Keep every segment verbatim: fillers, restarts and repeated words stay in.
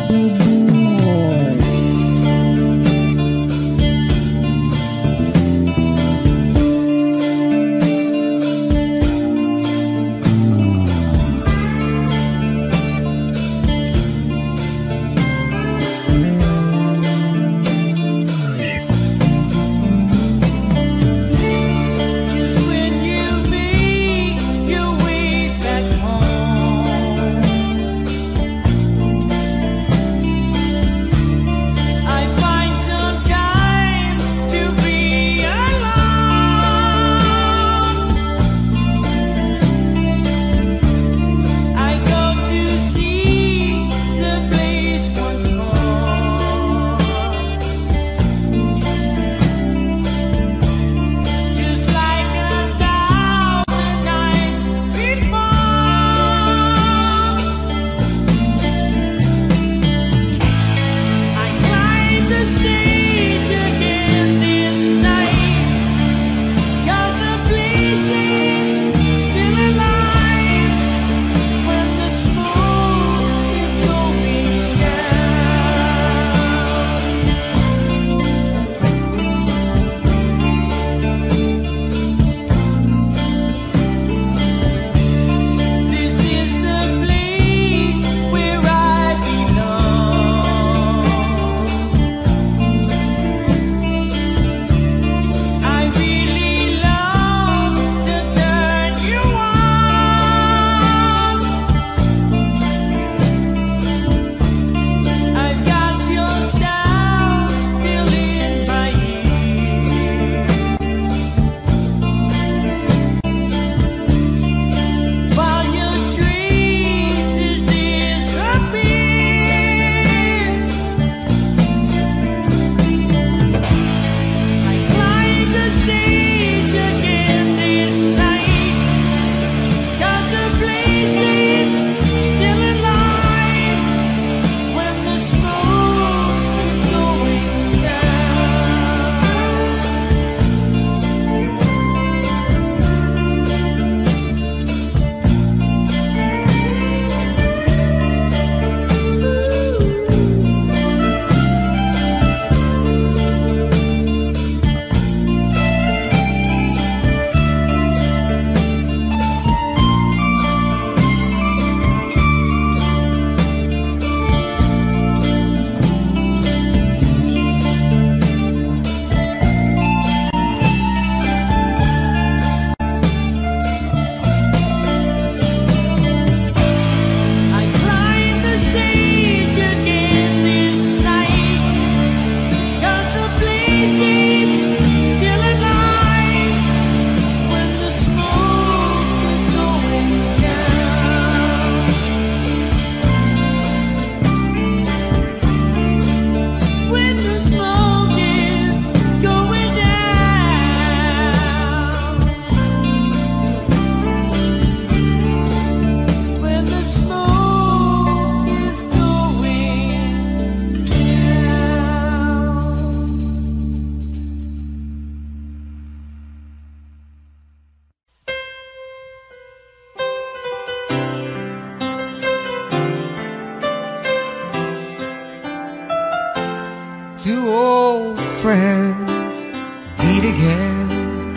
two old friends meet again,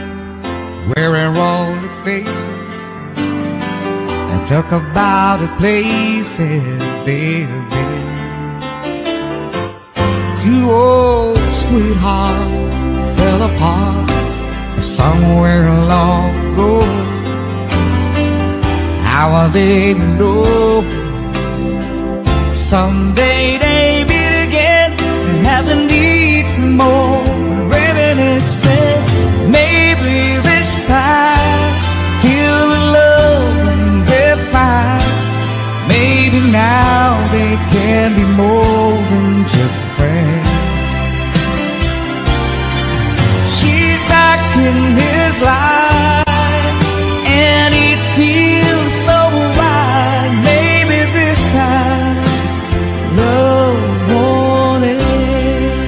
wearing roller faces, and talk about the places they've been. Two old sweethearts fell apart somewhere long ago. How will they know? Someday they meet again and have the need for more. Reminisce said, maybe this time till the love they'll find. Maybe now they can be more than just a friend. She's back in his life and it feels so right. Maybe this time love won't end.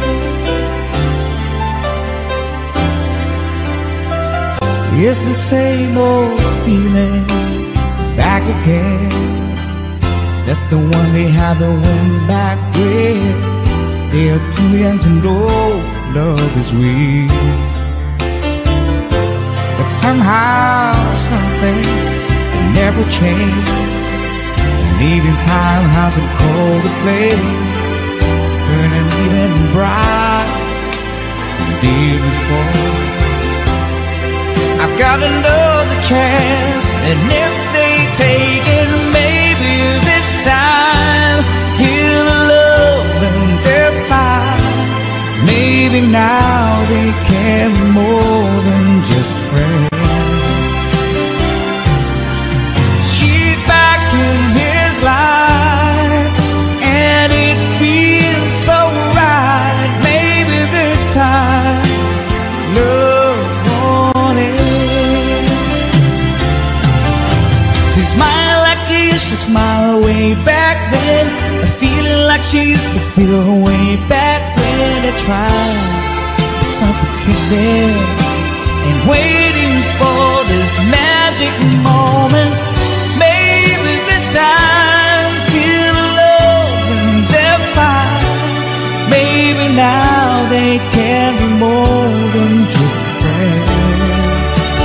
It's the same old feeling back again. That's the one they had the one back with. They're too young to know love is real. But somehow something never changed. And even time has a cold flame, burning even bright than the day before. I've got another chance, and if they take it, maybe this time he'll love and they're fine. Maybe now they can be more than just friends. She's back in his life, and it feels so right. Maybe this time love won it. She smiled like he used to smile way back then, a feeling like she used to feel way back when I tried something kicked in, and waiting for this magic moment. Maybe this time he'll love and they're fine. Maybe now they can be more than just friends.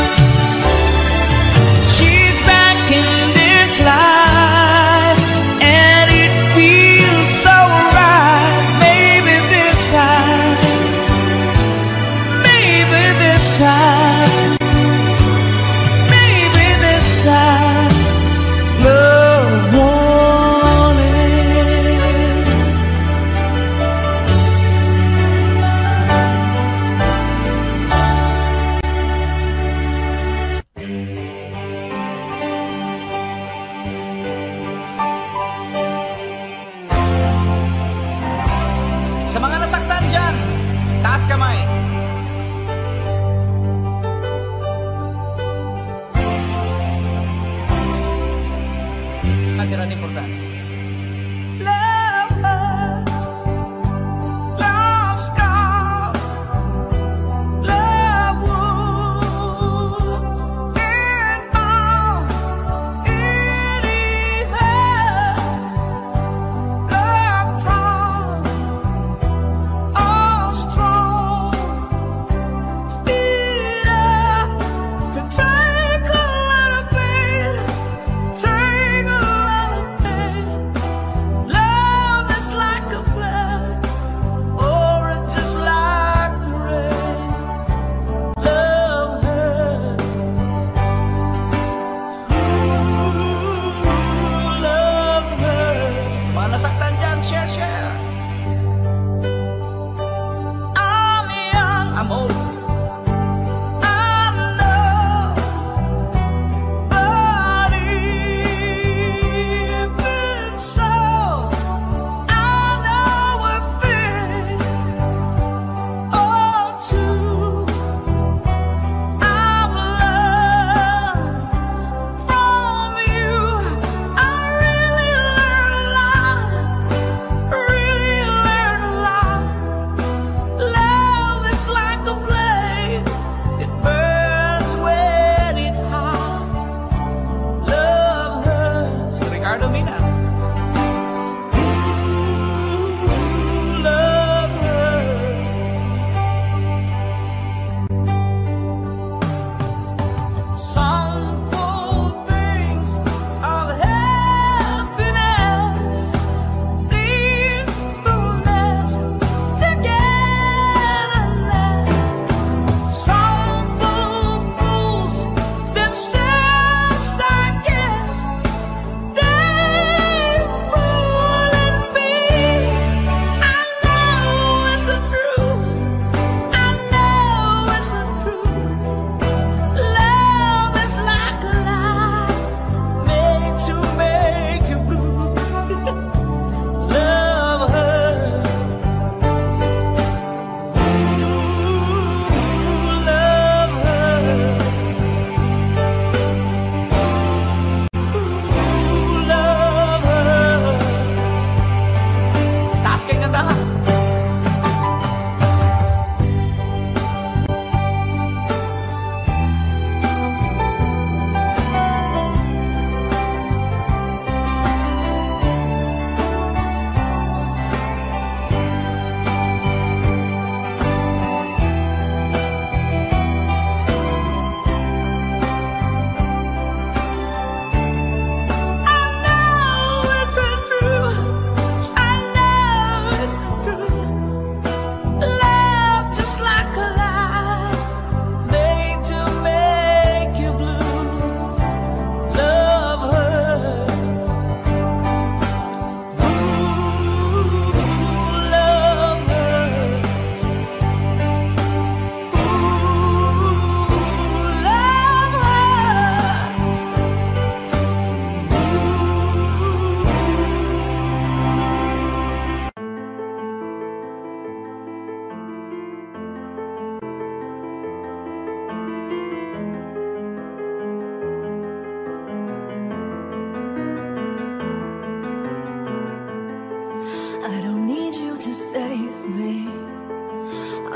She's back in this life, and it feels so right. Maybe this time, maybe this time, maybe this time, love won it. Sa mga nasaktan dyan, taas kamay. Ang importante. Take a lot of pain, take a lot of pain.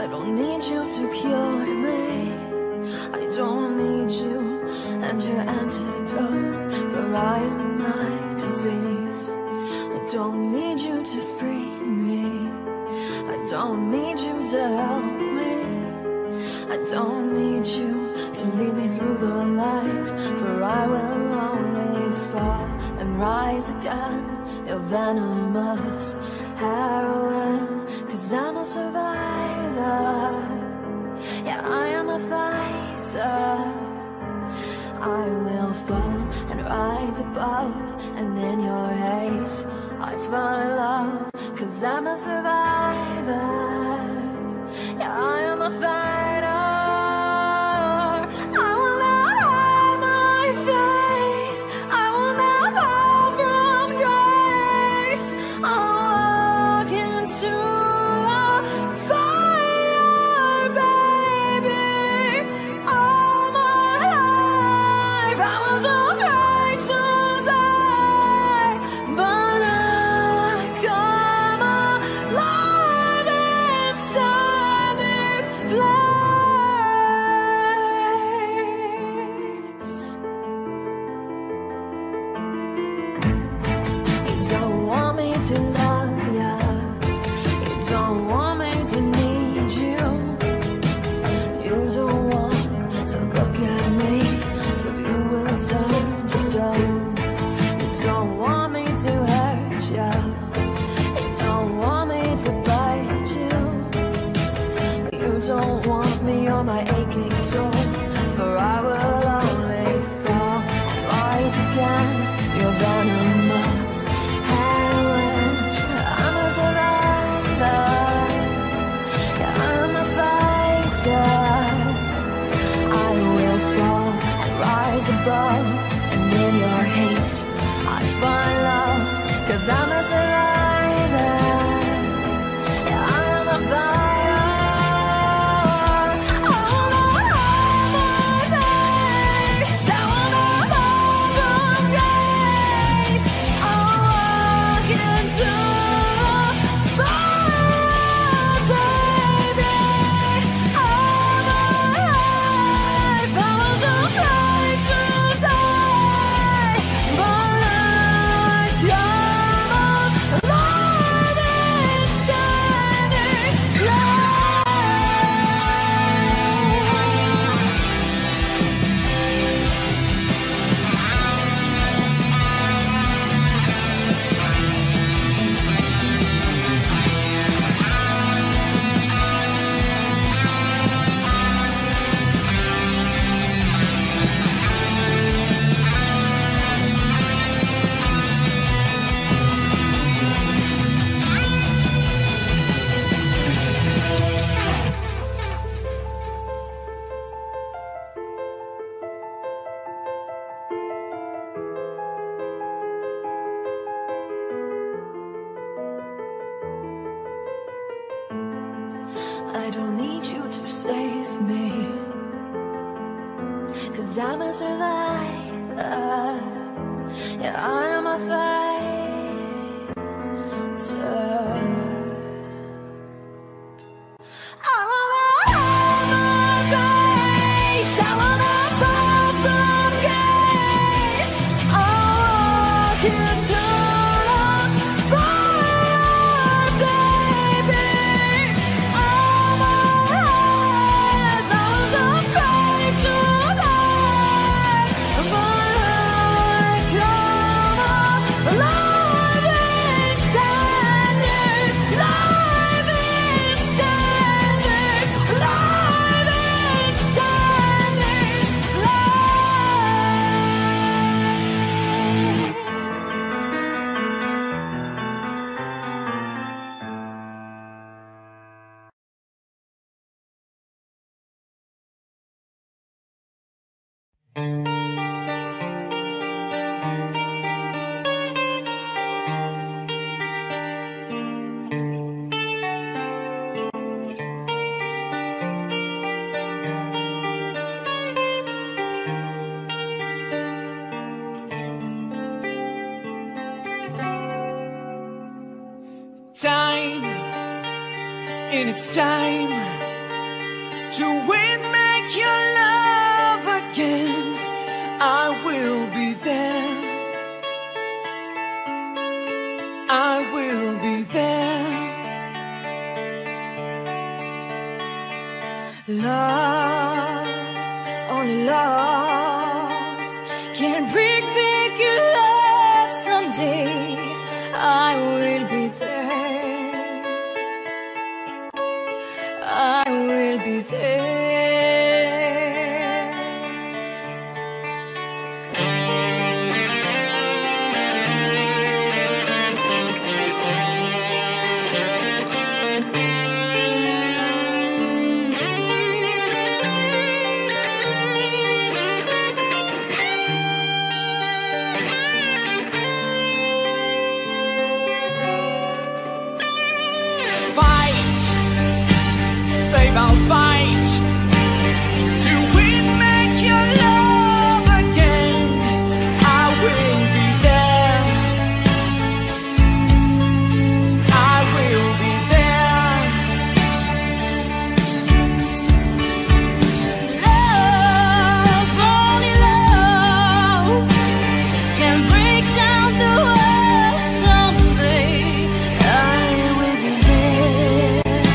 I don't need you to cure me. I don't need you and your antidote, for I am my disease. I don't need you to free me. I don't need you to help me. I don't need you to lead me through the light, for I will always fall and rise again. You're venomous heroin, 'cause I'm a survivor. Yeah, I am a fighter. I will fall and rise above, and in your hate I find love, 'cause I'm a survivor. Yeah, I am a fighter. I will not hide my face. I will not fall from grace. I'll walk into the fire, baby. All my life I was afraid to die, but I come alive inside these flames. You don't want me to love you. You don't want me to need you. You don't want to look at me, but you will turn to stone. You don't want me to hurt you. You don't want me to bite you. You don't want me on my aching soul, for I will only fall and rise again. You're venomous heroin. I'm a survivor. Yeah, I'm a fighter. I will fall and rise above, and in your hate I find love, 'cause I'm a survivor. Yeah, I am a fighter. I will not hide my face. I will not fall from grace. I'll walk into the fire, baby. All my life I was afraid to die, but I come alive inside these flames. I don't need you to save me, 'cause I'm a survivor. Yeah, I am a fighter. I will not hide my face. I will not fall from grace. I'll walk into the fire, baby. All my life I was afraid to die, but I come alive inside these, live inside these, live inside these flames. Time, in its time, to win-make your love again. I will be there. I will be there. Love, only love can bring back your love someday. I will be there. I will be there. I'll fight to win-make your love again. I will be there. I will be there. Love, only love can break down the world someday. I will be there.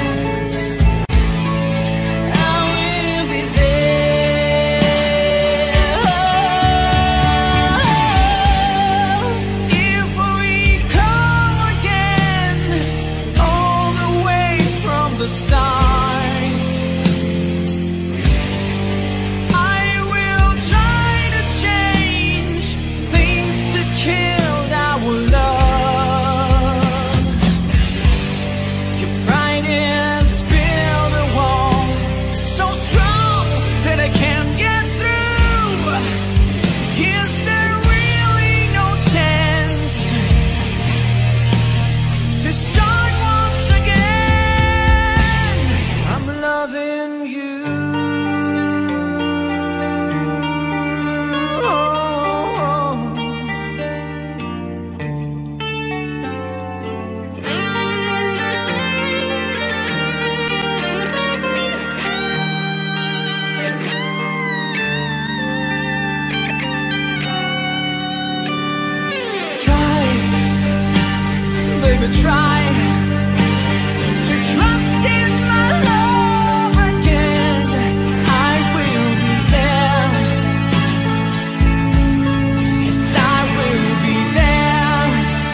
Baby, try to trust in my love again. I will be there. Yes, I will be there.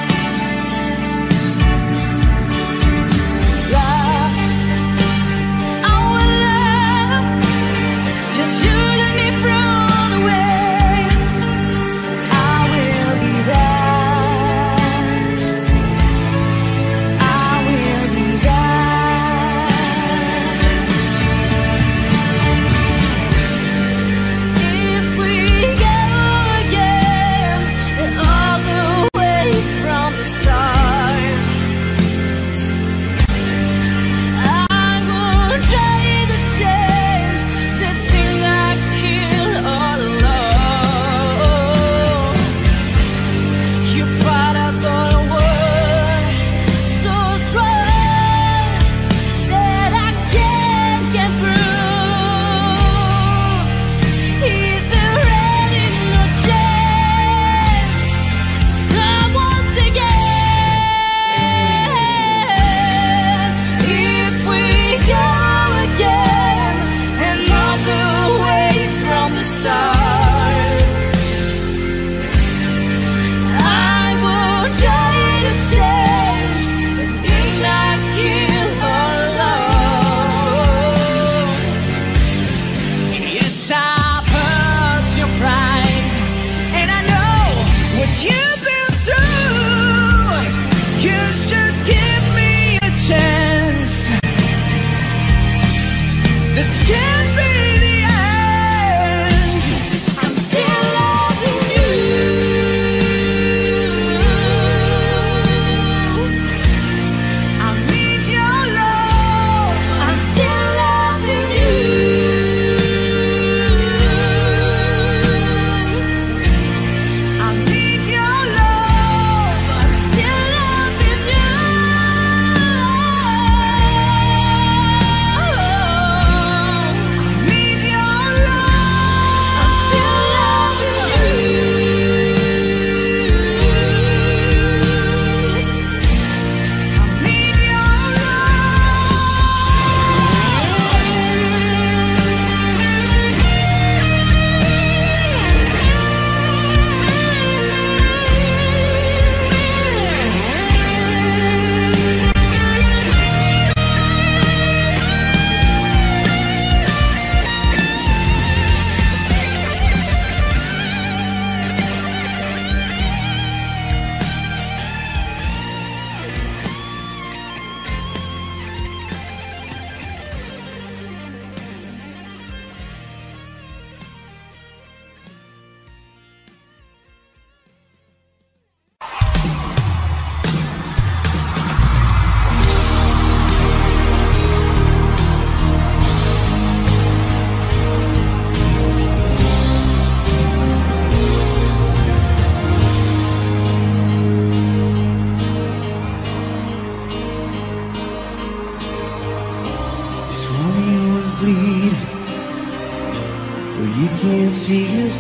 Love, our love, just you and me from the way. I will be there.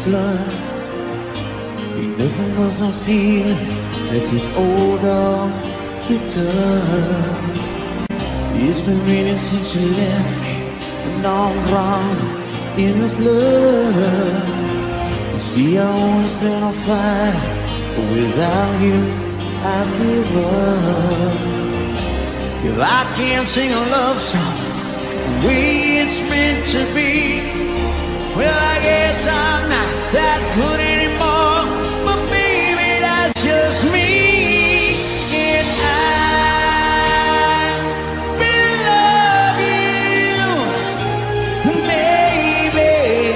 flood. Ain't nothing but some feelings that this old dog kicked up. It's been raining since you left me, and I'm wrong in the flood. You see, I've always been on fire, but without you, I give up. If I can't sing a love song the way it's meant to be, well, I guess I'm not that good anymore. But baby, that's just me. And I will love you, baby.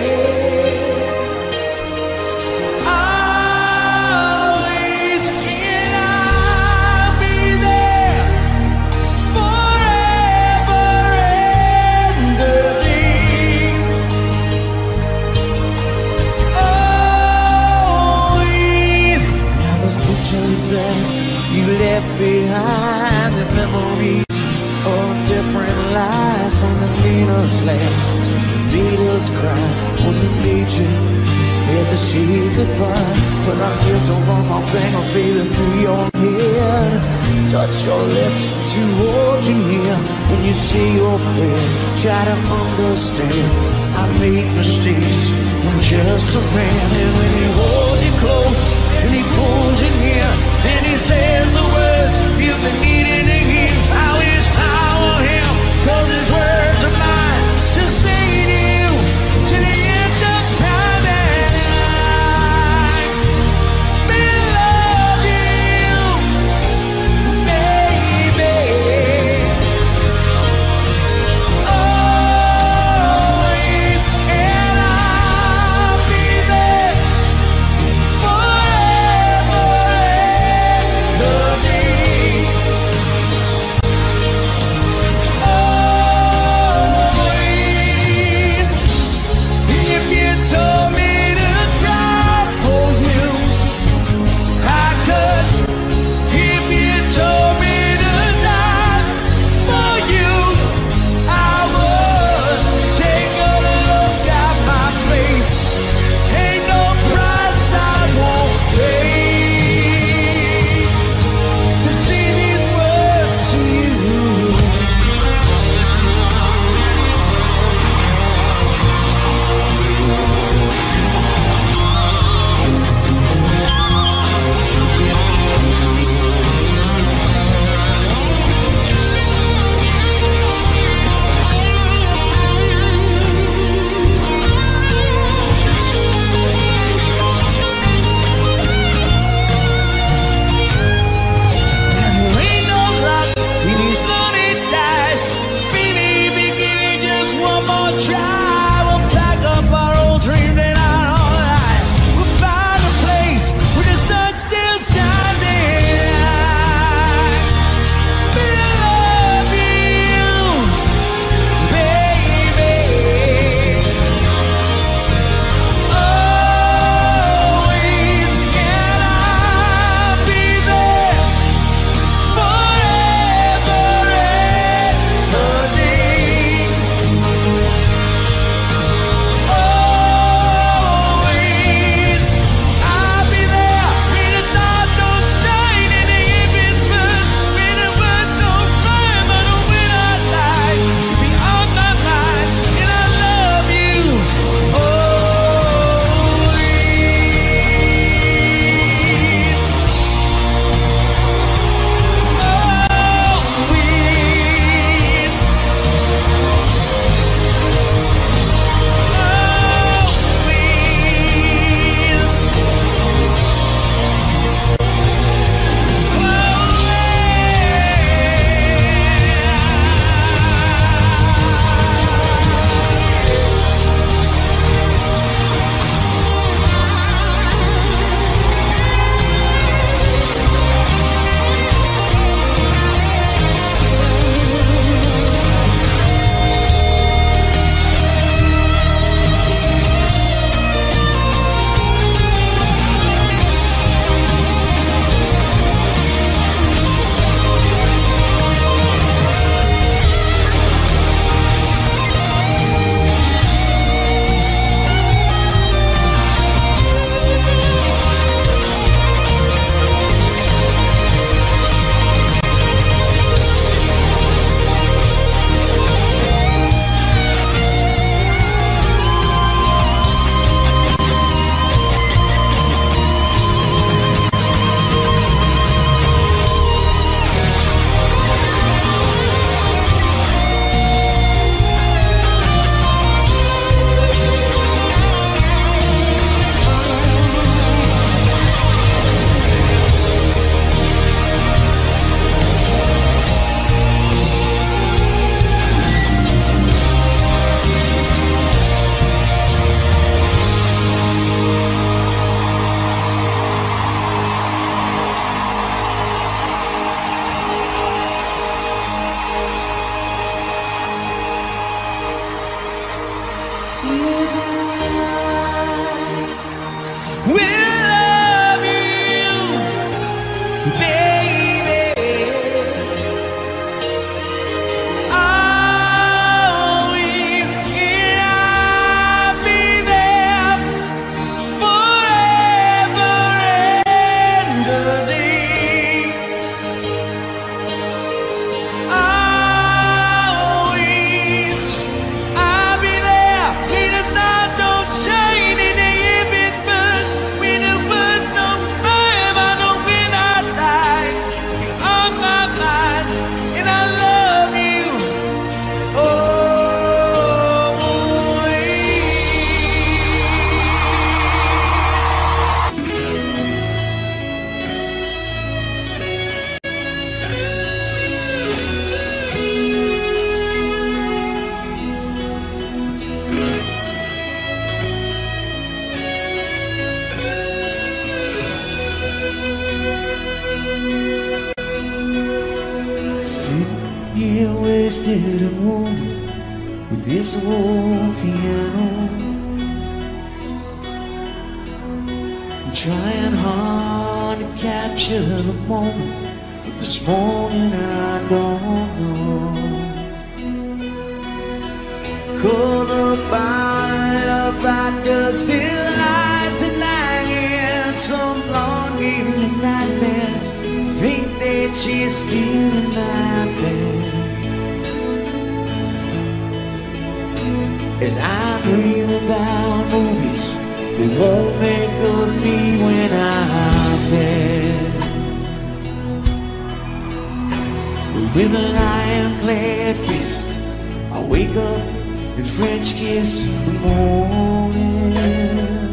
Always, and I'll be there forever and a day. Always. Now those pictures that you left behind, the memories of different lives on the Venus land. Some made us cry when the nature had to say goodbye. But I'm here to run my fingers, baby, through your head. Touch your lips to hold you near. When you say your prayers, try to understand. I made mistakes, I'm just a man. And when he holds you close, and he pulls you near, and he says the words you've been needing to hear, I wish I were him, 'cause his words are mine to say to you, to the end of time. And I will love you, baby. Always, and I'll be there forever. twisted and wounded with this old piano, trying hard to capture the moment, but this morning I don't know. 'Cause the bottle of vodka still lies at night, and some longing nightmares think that she's still in my bed. As I dream about movies that won't make of me when I'm dead. With an ironclad fist, I wake up and French kiss the morning,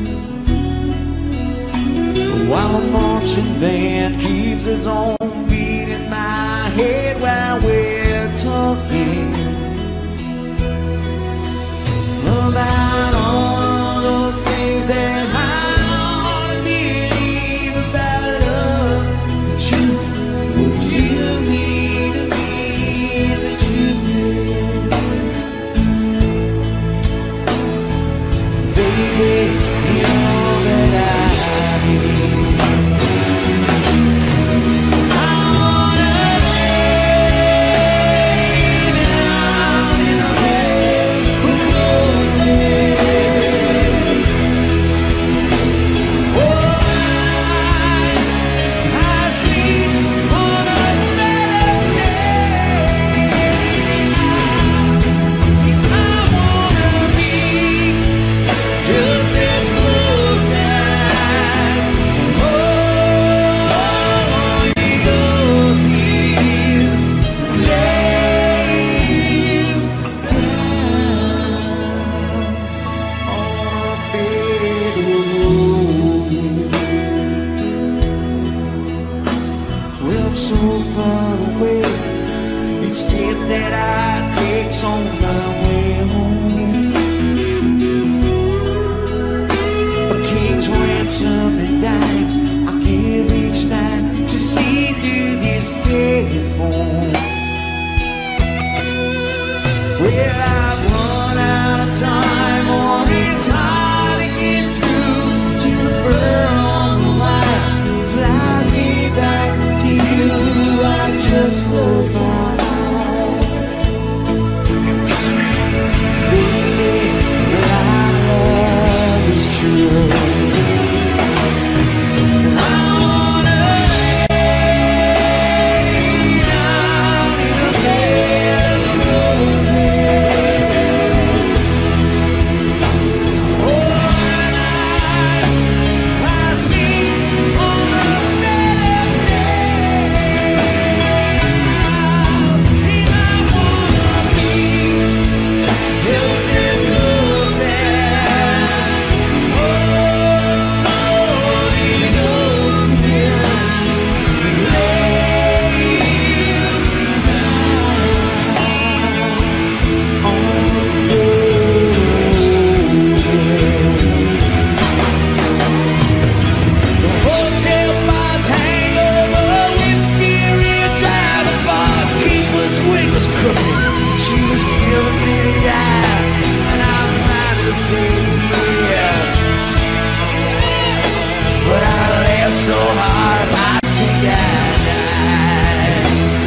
while the marching band keeps its own beat in my head while we're talking about all those things that I don't believe about love. The truth, what you mean to me, the truth is, baby, you're all that I need. I wanna lay down in a bed of roses. Oh, I, I sleep on a better day. I wanna be just as close as Holy Ghost is. Lay you down on a bed of roses. Well, I'm so far away, each step that I take's on my way home. A king's ransom and dimes I give each night to see through this payphone. Well, I've run out of time, or it's hard to get through to the bird on the wire. Flies me back to you, I just close my eyes. Baby, our love is true. I wanna lay down in a bed of roses. Oh, I sleep on a better day. And I wanna be just as close as Holy Ghost is. Lay you down on a bed of roses. The hotel bars hang over, whiskey real dry. The barkeeper's wig was crooked, she was giving me the eye, and I'm trying to stay here, but I laughed so hard I think I died.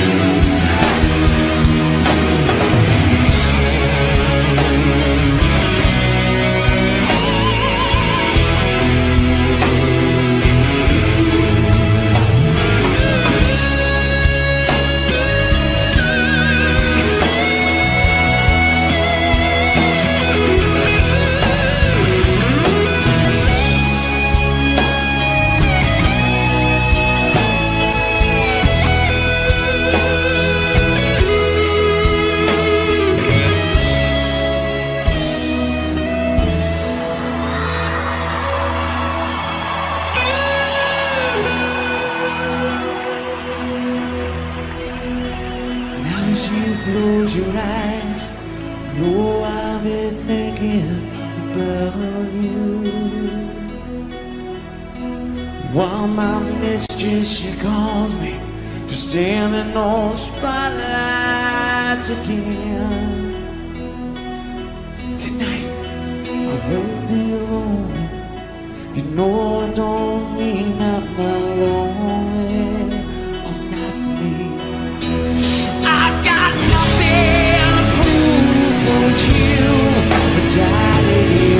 Now as you close your eyes, know I'll be thinking about you. While my mistress, she calls me to stand in on the spotlight. nights again. Tonight I will be alone. You know I don't mean not my lonely or not me. I got nothing to prove for you, but darling,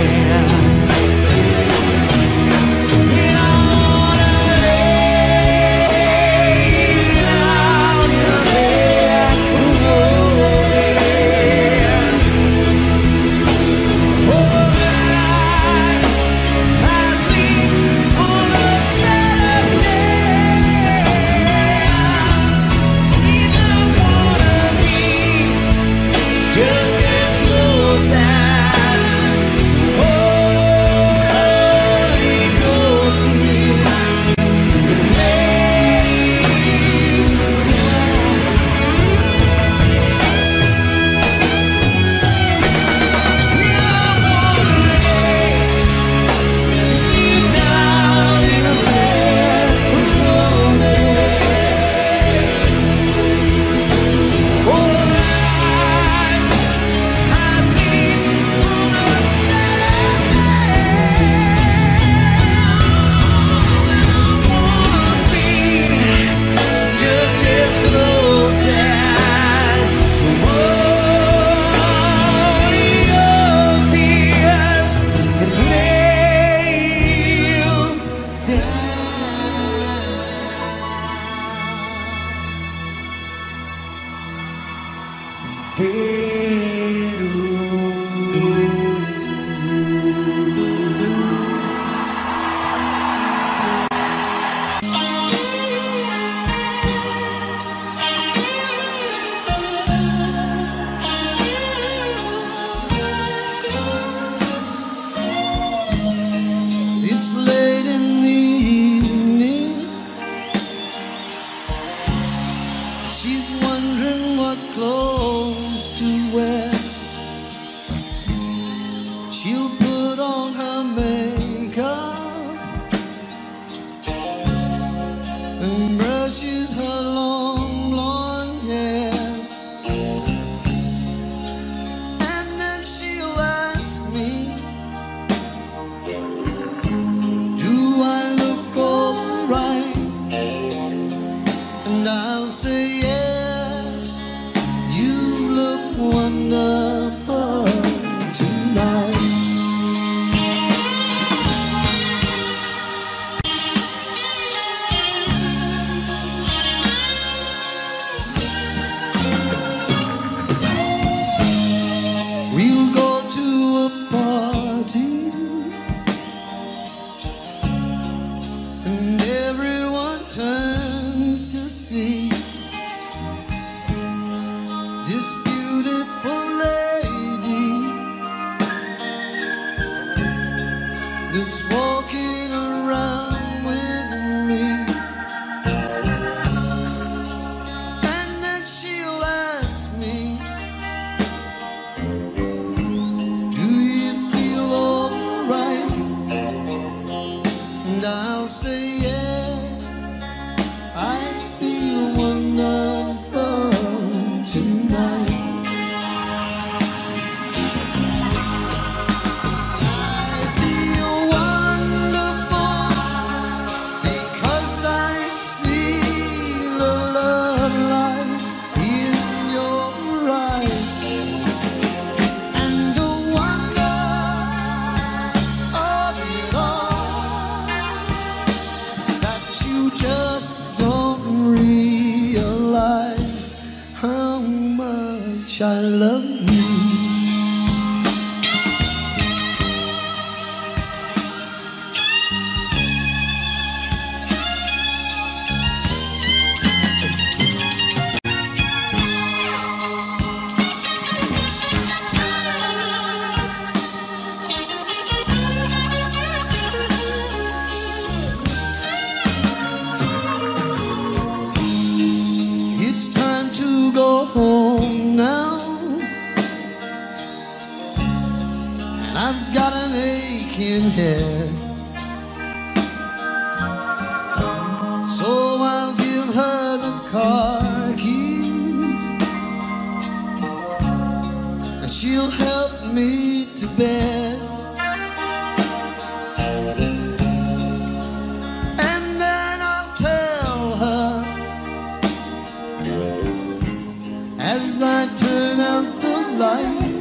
it's late in the evening. She's wondering what clothes to wear. She'll put on her makeup and brushes her long blonde hair, and then she'll ask me, do I look alright? And I'll say yes, you look wonderful tonight. We'll go to a party and everyone turns to see this beautiful lady that's walking around with me. And then she'll ask me, do you feel alright? And I'll say yes, I feel wonderful tonight. I feel wonderful because I see the love light in your eyes, and the wonder of it all, that you just don't realize how much I love you. It's time to go home now, and I've got an aching head, so I'll give her the car keys she'll help me to bed. And then I'll tell her, as I turn out the light,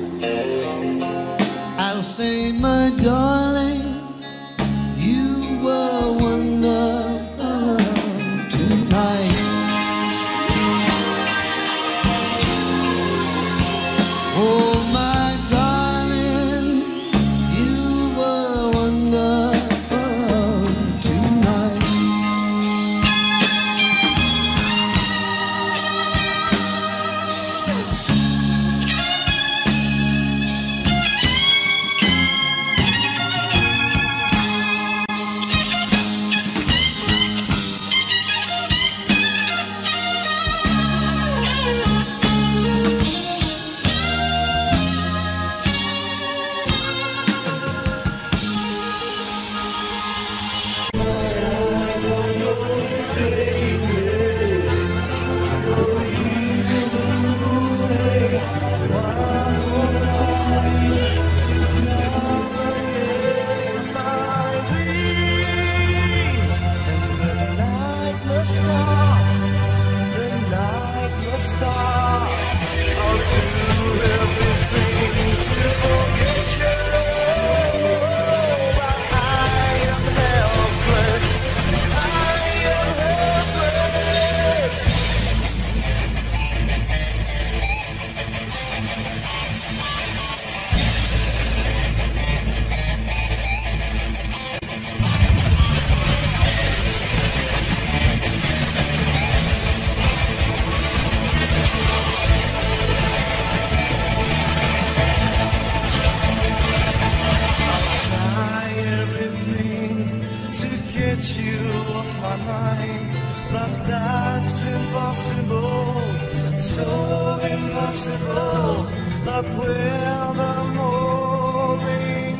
I'll say, my darling, you were wonderful tonight. Oh, my darling, you were wonderful tonight. You off my mind, but that's impossible, so impossible. But when the morning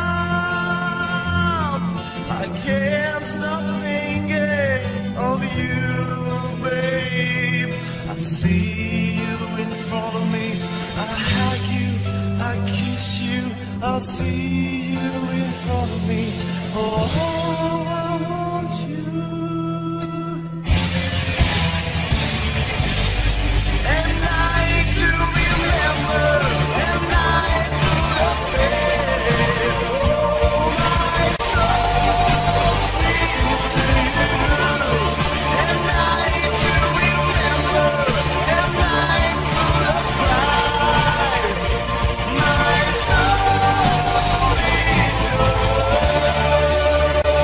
comes, I can't stop thinking of you, babe. I see you in front of me, I hug you, I kiss you, I'll see you in front of me. Oh, I want you. And night to remember, and night to bed. Oh, my soul screams to you. And night to remember, and night to cry. My soul is yours.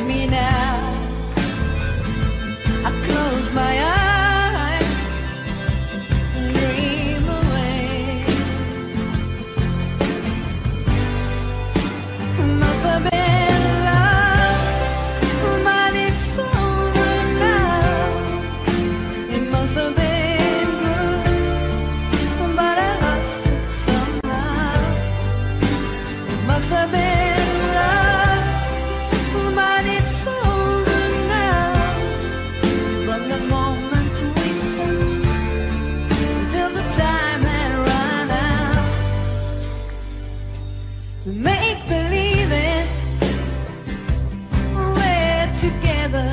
me now. I close my eyes and dream away. It must have been love, but it's over now. It must have been good, but I lost it somehow. It must have been love, but it's over now. From the moment we touched until the time had run out. Make believe it, we're together,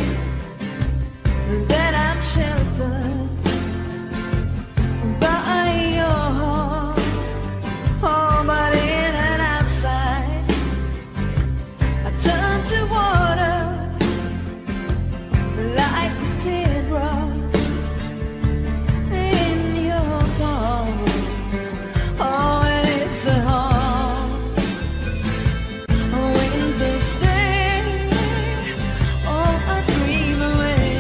that I'm sheltered by your heart. Oh, but in and outside, I turn to water like a teardrop in your palm. Oh, and it's a hard winter's day. Oh, I dream away.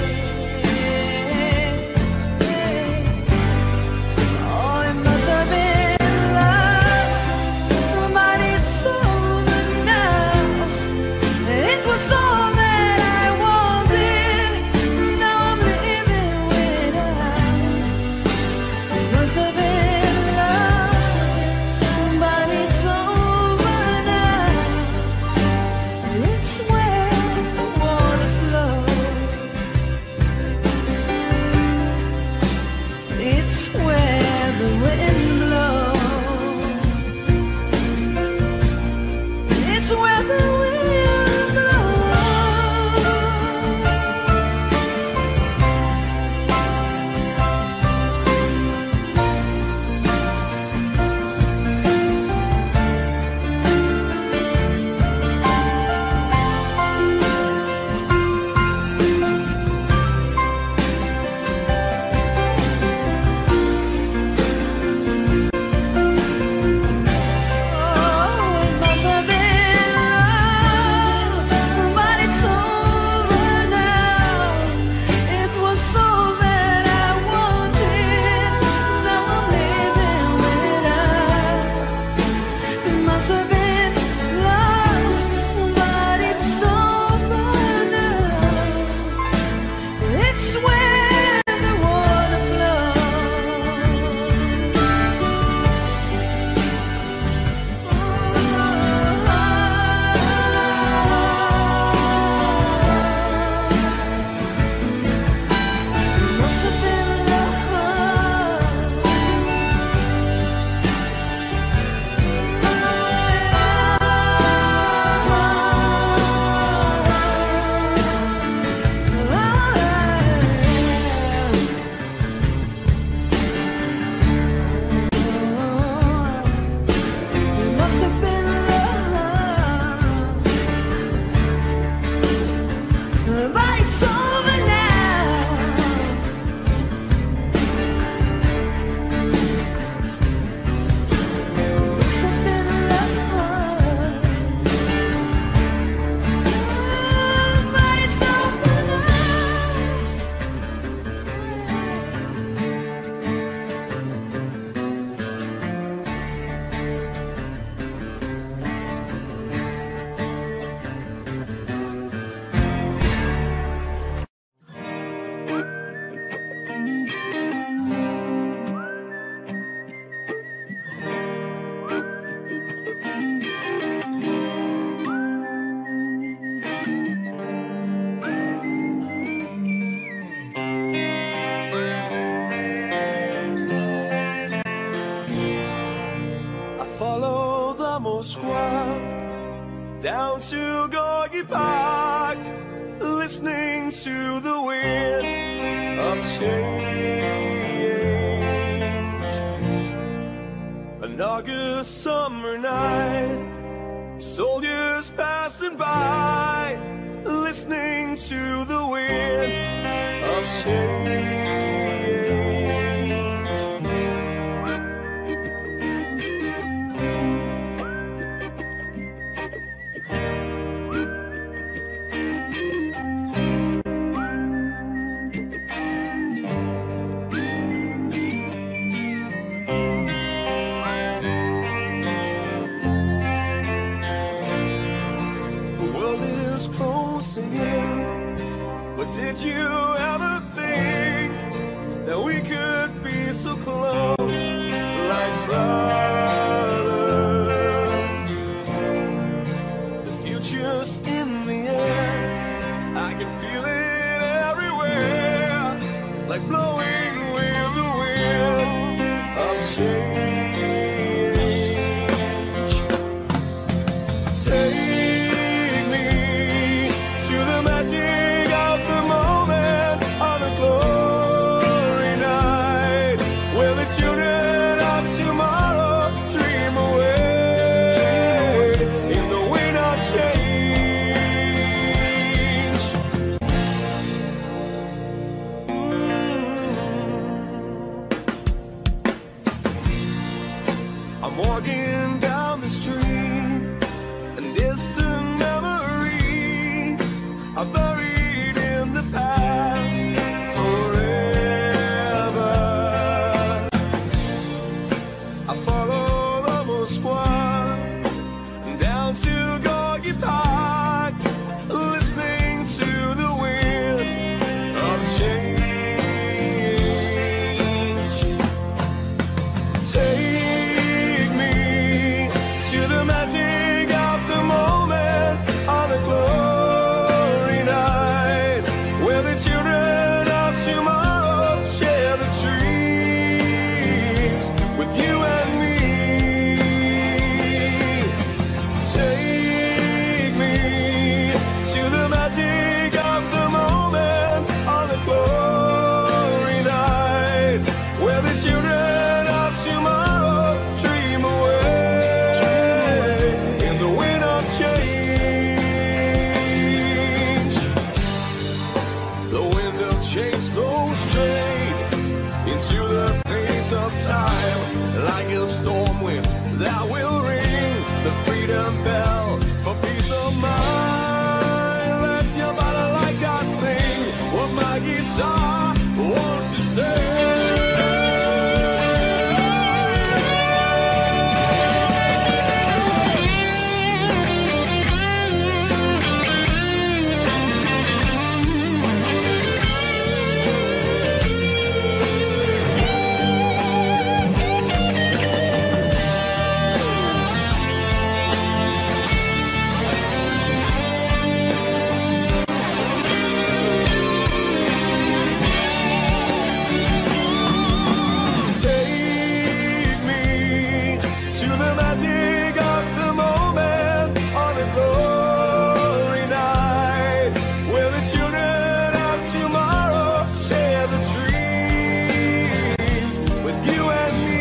Oh, it must have been love, but it's over now. It was all that I wanted. Now I'm living without. It must have been love, but it's over now. It's where the water flows. It's where the wind blows. It's where the wind blows. Oh, it must have been love, but it's over now. It was all that I wanted. Now I'm living without. It must have been love, but it's over now. It's where the water must have been It must have been love, but it's over now. Must have been love, but it's over I follow the Moskwa down to Gorky Park, listening to the wind of change. An August summer night, soldiers passing by, listening to the wind of change. world is closing in. But did you ever think that we could be so close, like brothers? The future's in the air, I can feel it everywhere, like blowing with the wind of change. Take me to the magic of the moment on a glory night, where the children of tomorrow dream away in the wind of change. Mm. I'm walking down the street, and distant memories are buried in the past forever. I follow the Moskva down to Gorky Park, listening to the wind of change. Take me to the magic of the moment on a glory night, where the children of tomorrow share the dreams with you and me. Take me to the magic of the moment on a glory night, where the children of tomorrow dream away in the wind of change. The wind of change blows straight into the face of time, like a storm wind that will ring the freedom bell for peace of mind. Let your body like I sing what my guitar wants to say. Take me to the magic of the moment on a glory night, where the children of tomorrow share the dreams with you and me.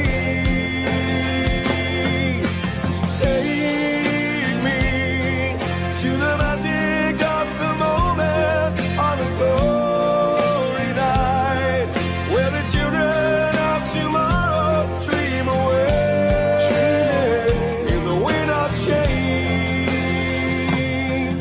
Take me to the magic of the moment on a glory night, where the children of tomorrow dream away in the wind of change.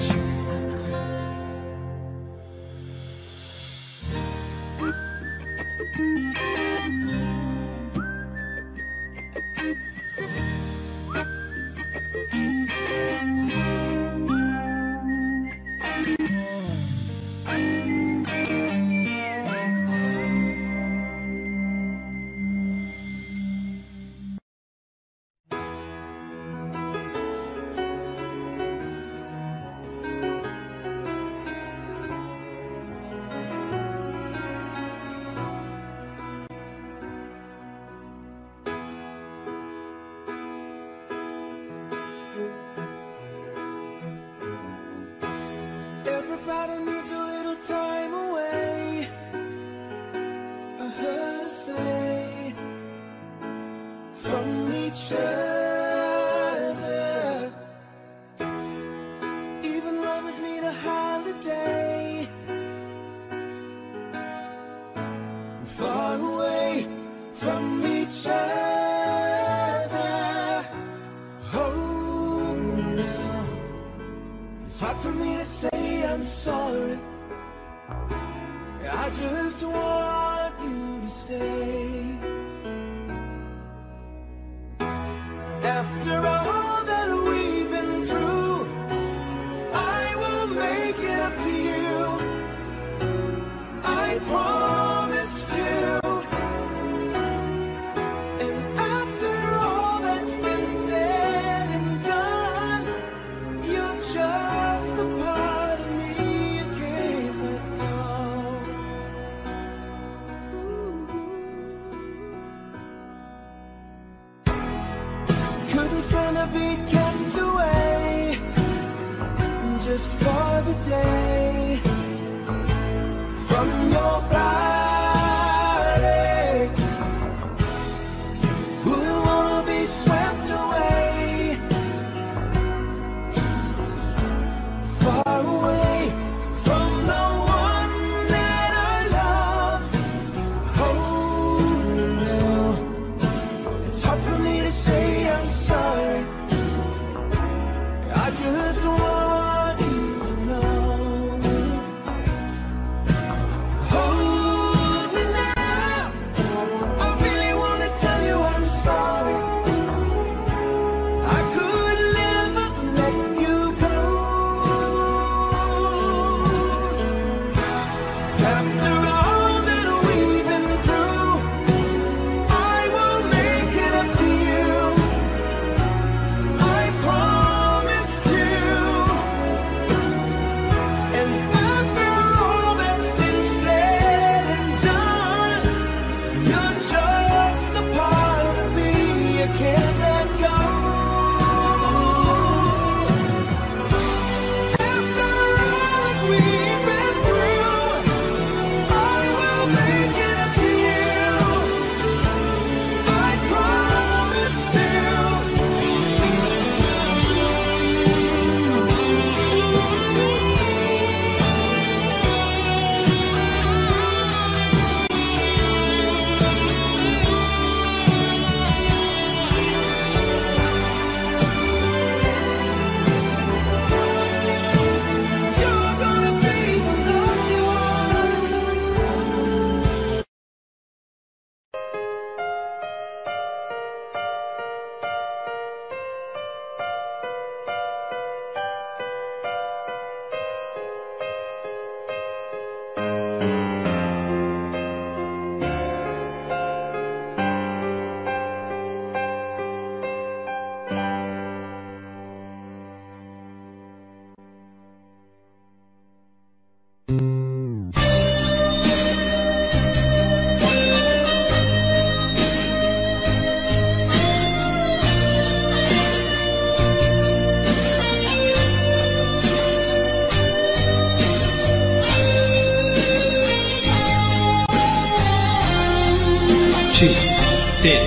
Everybody needs a little time away, I heard her say, from each other. Even lovers need a holiday, far away from each other. Oh, now it's hard for me to say I'm sorry. I just want you to stay. After all that we've been through, I be kept away just for the day from your body. Who wanna be swept away, far away from the one that I love? Oh, now it's hard for me to say I'm sorry. I just want you to know. Hold me now, I really want to tell you I'm sorry. I could never let you go. After all that we've been through, I will make it up to you. I promised you. And after all that's been said and done, you're just a part of me I can't let go. After all that we've been through, I will make it up to you. I promised you. You're gonna be the lucky one. Two, this.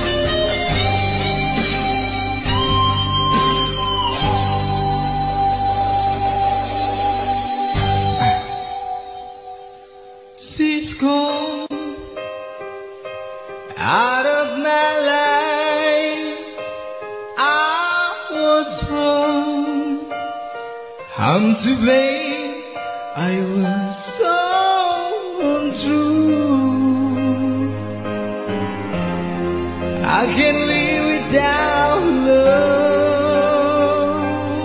She's gone out of my life. I was wrong. I'm to blame. I was so untrue. I can't live without love.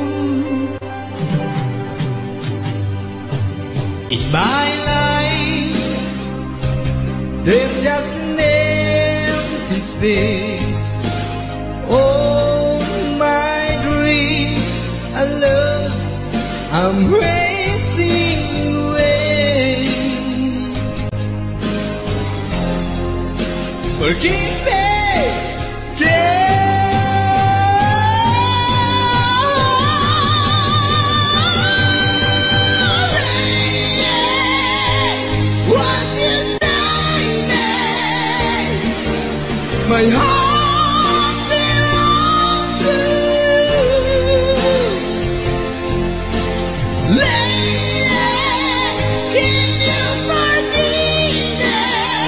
In my life, there's just an empty space. All my dreams are lost. I'm racing away. Forgive me. My heart belongs to you. Lady, can you forgive me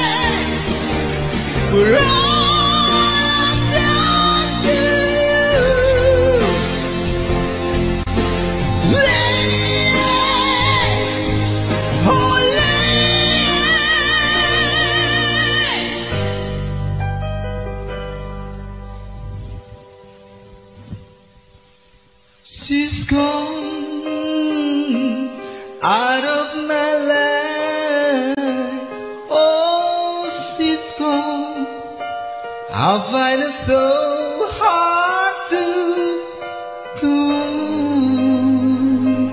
for all I've done to you? Lady, oh she's gone out of my life. Oh, she's gone. I find it so hard to go on.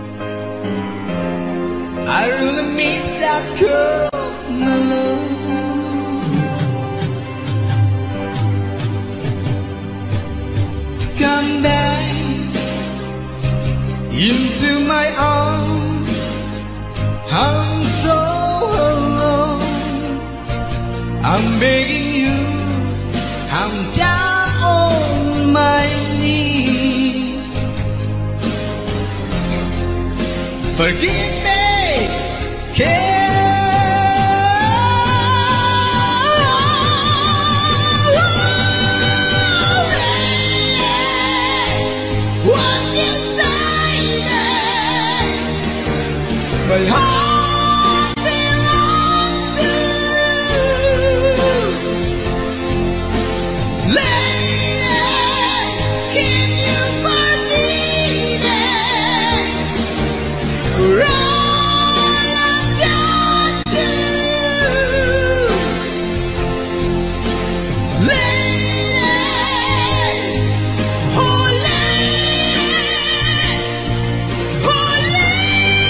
I really miss that girl, my love. God my arms, I'm so alone. I'm begging you, I'm down on my knees. Forgive me, care. My heart belongs to you. Lady, can you forgive it? For all I've done to you. Lady, oh lady, oh lady.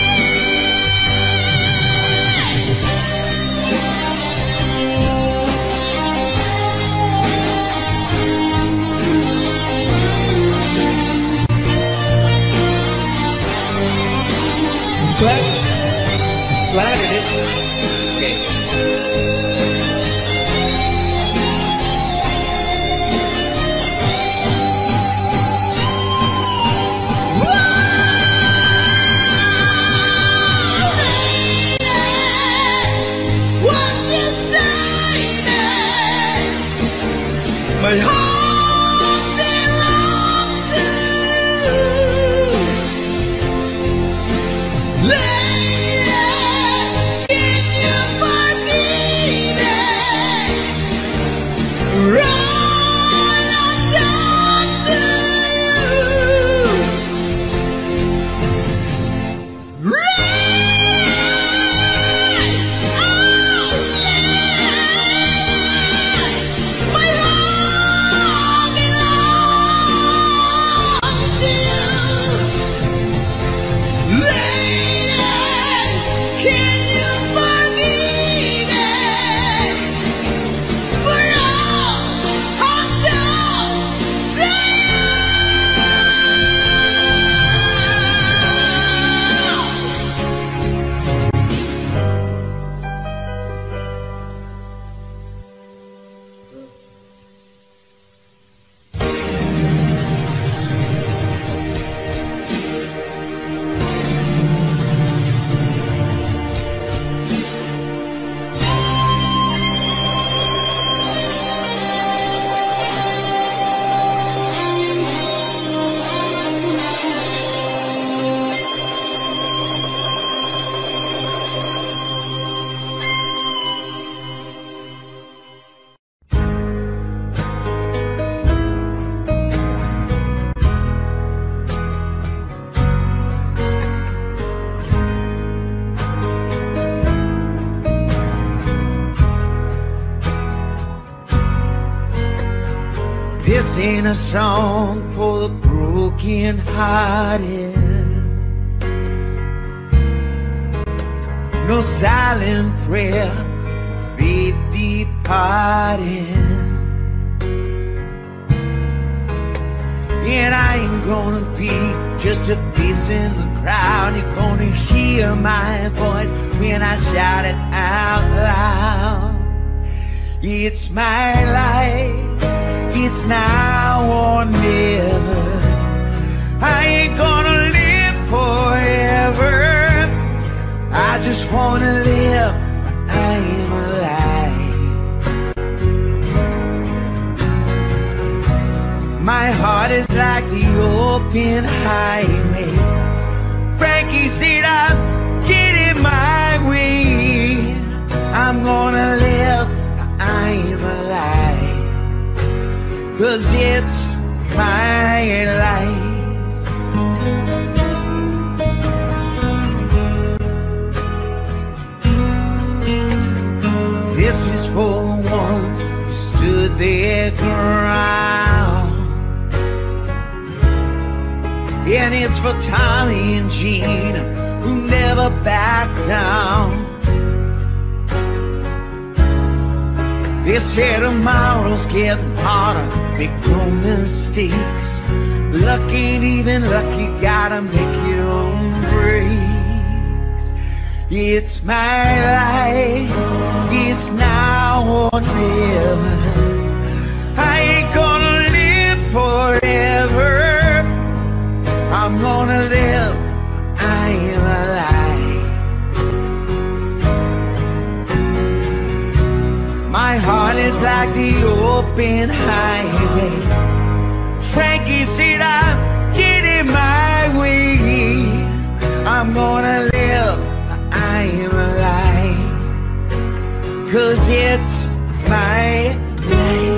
Slide, slide it. Okay. What you say? My heart belongs to you. Lady, can you forgive it? For all I've done to you. Right! Oh, yeah! My heart belongs to you. Lady, can you forgive it? For all I've done to you. This ain't a song for the broken hearted. No silent prayer for faith departed. And I ain't gonna be just a face in the crowd. You're gonna hear my voice when I shout it out loud. It's my life. It's now or never. I ain't gonna live forever. I just wanna live when I am alive. My heart is like the open highway. Frankie said I'm getting my way. I'm gonna live when I am alive. 'Cause it's my life. This is for the ones who stood their ground. And it's for Tommy and Gina who never backed down. They say tomorrow's getting harder, make no mistakes. Luck ain't even luck, you gotta make your own break. It's my life, it's now or never. I ain't gonna live forever. I'm gonna live, I am alive. My heart is like the open highway. Frankie said I'm getting my way. I'm gonna live, I am alive. 'Cause it's my life.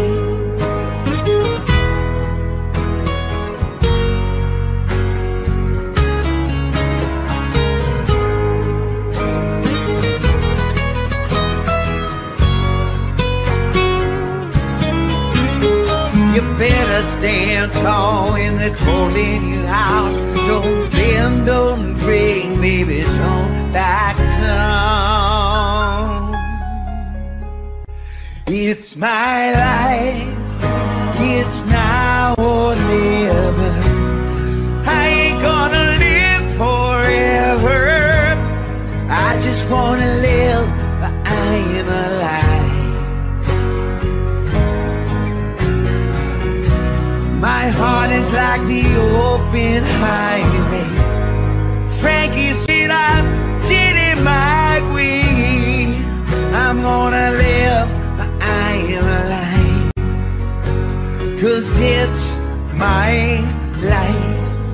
You better stand tall in the cold in your house. Don't bend, don't break, baby, don't back down. It's my life, it's now or never. I ain't gonna live forever. I just wanna live, I am alive. My heart is like the open highway. Frankie said I'm getting my way. I'm gonna live, I am alive. 'Cause it's my life.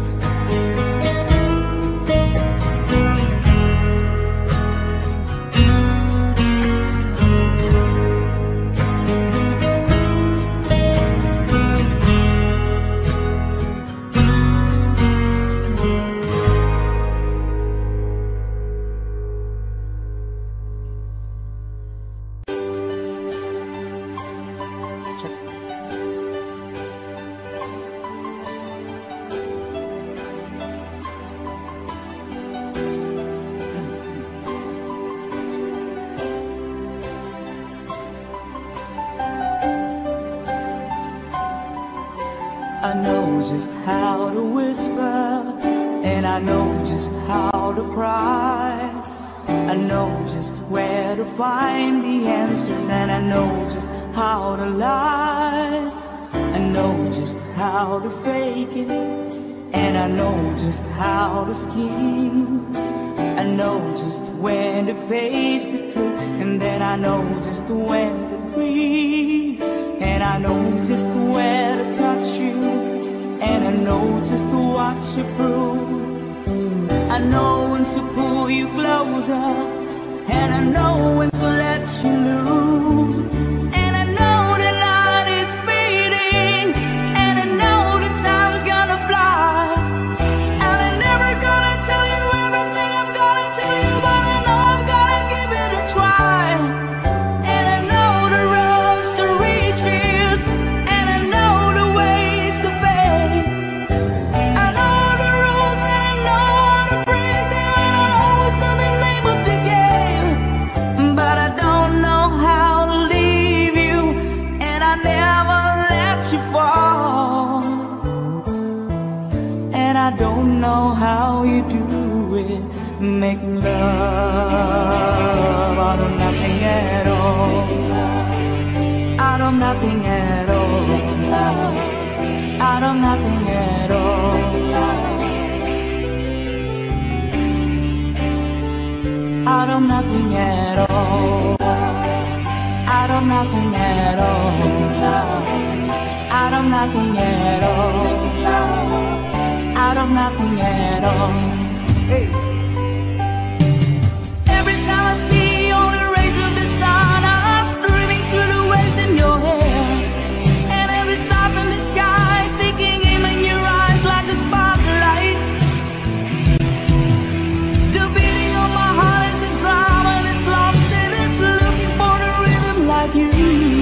I know just how to whisper, and I know just how to cry. I know just where to find the answers, and I know just how to lie. I know just how to fake it, and I know just how to scheme. I know just when to face the truth, and then I know just when to breathe. And I know just where to touch you, and I know just what to prove. I know when to pull you closer, and I know when to let you loose. And I know the night is fading, and I know the time's gonna fly. And I'm never gonna tell you everything I'm gonna tell you, but I know I'm gonna give it a try. And I know the roads to reaches, and I know the ways to fade. I know the rules, and I know how to break them, and I know it's not the name of the game. But I don't know how to leave you, and I never let you fall. And I don't know how you do it, making love out of nothing at all. Out of nothing at all. Out of nothing at all. Out of nothing at all. Out of nothing at all. Out of nothing at all. Out of nothing at all. Hey. Every time I see you on the rays of the sun, I'm streaming through the waves in your hair. And every star's in the sky sticking in your eyes like a spotlight. The beating of my heart is a drum, and it's lost and it's looking for the rhythm like you.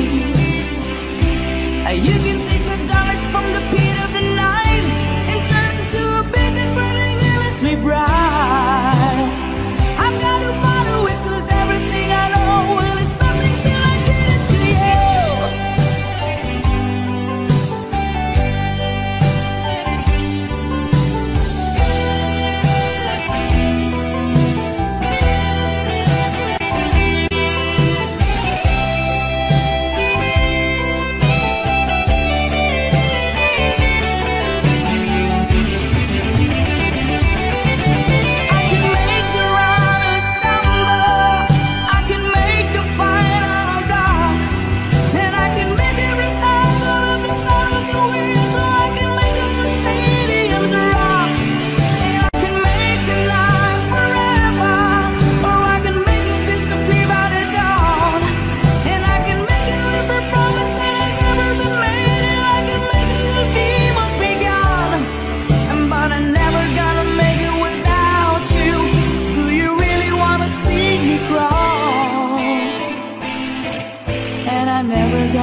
You can take the darkness from the pit of the night and turn into a big and burning endlessly bright.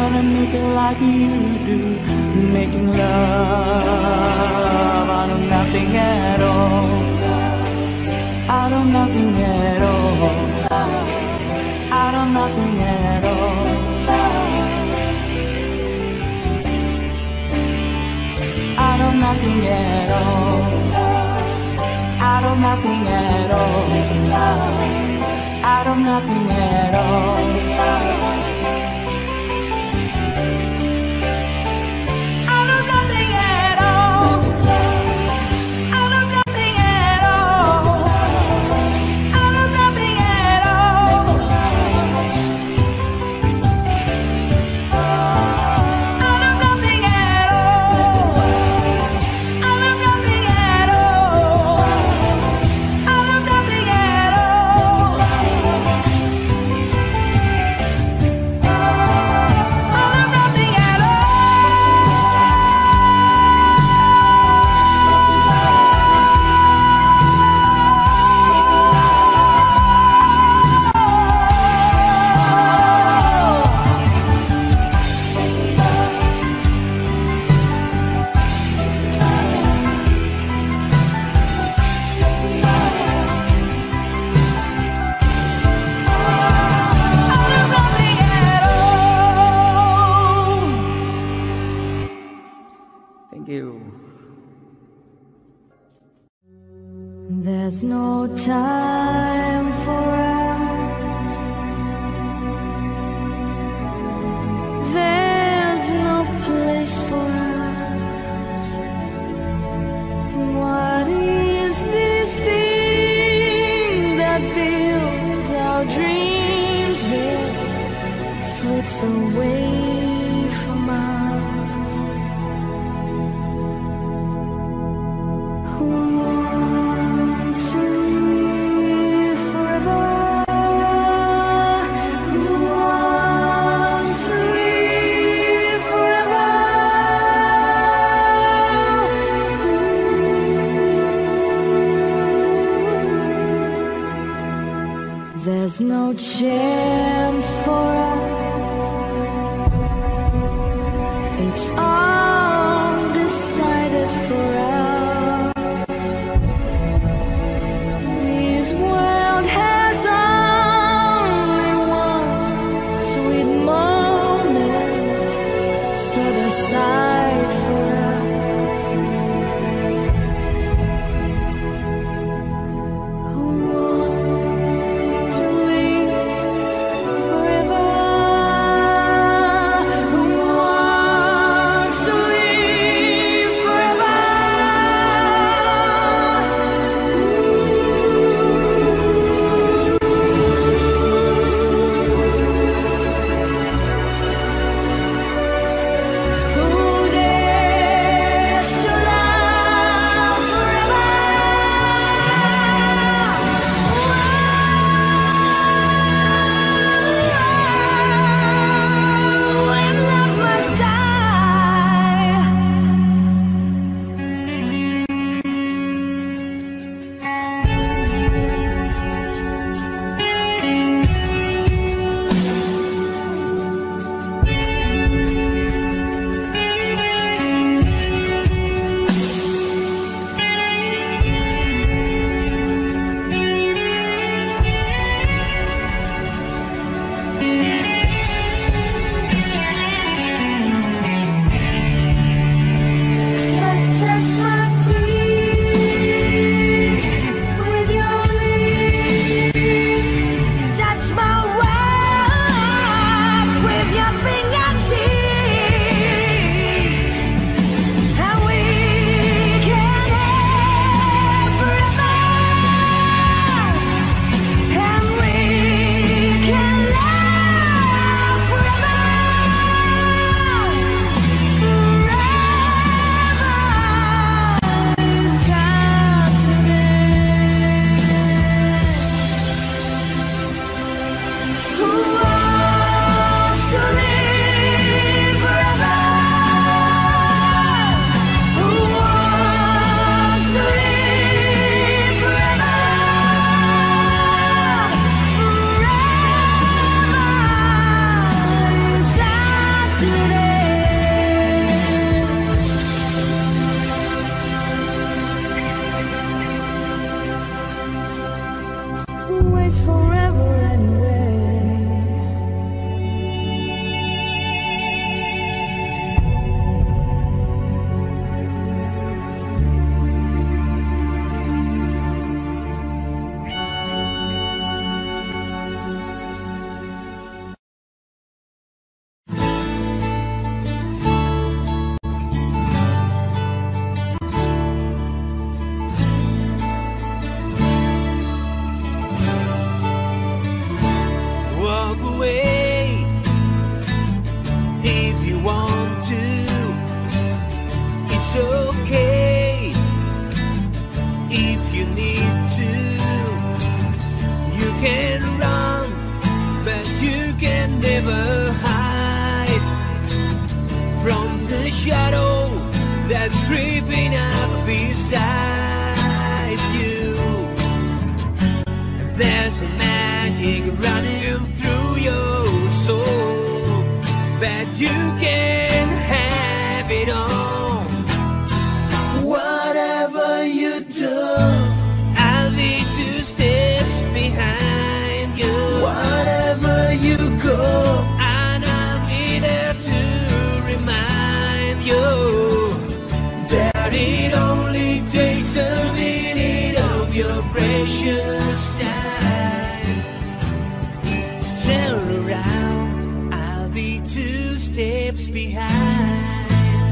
gonna make it like you do, making love out of nothing at all, out of nothing at all, out of nothing at all. Out of nothing at all, out of nothing at all, out of nothing at all. There's no time for us. There's no place for us. What is this thing that builds our dreams here, slips away from us? Who wants to live forever? Who wants to live forever? There's no chance for us. It's all decided for us. This world has only one sweet moment set aside for us. Who wants to live forever? Who wants to live forever? waits forever anyway. Walk away if you want to. It's okay if you need to. You can run, but you can never hide from the shadow that's creeping up beside you. There's a magic running through your soul, but you can have it all. Whatever you do, I'll be two steps behind you. Whatever you go, and I'll be there to remind you that it only takes a minute of your precious time. Turn around, I'll be two steps behind.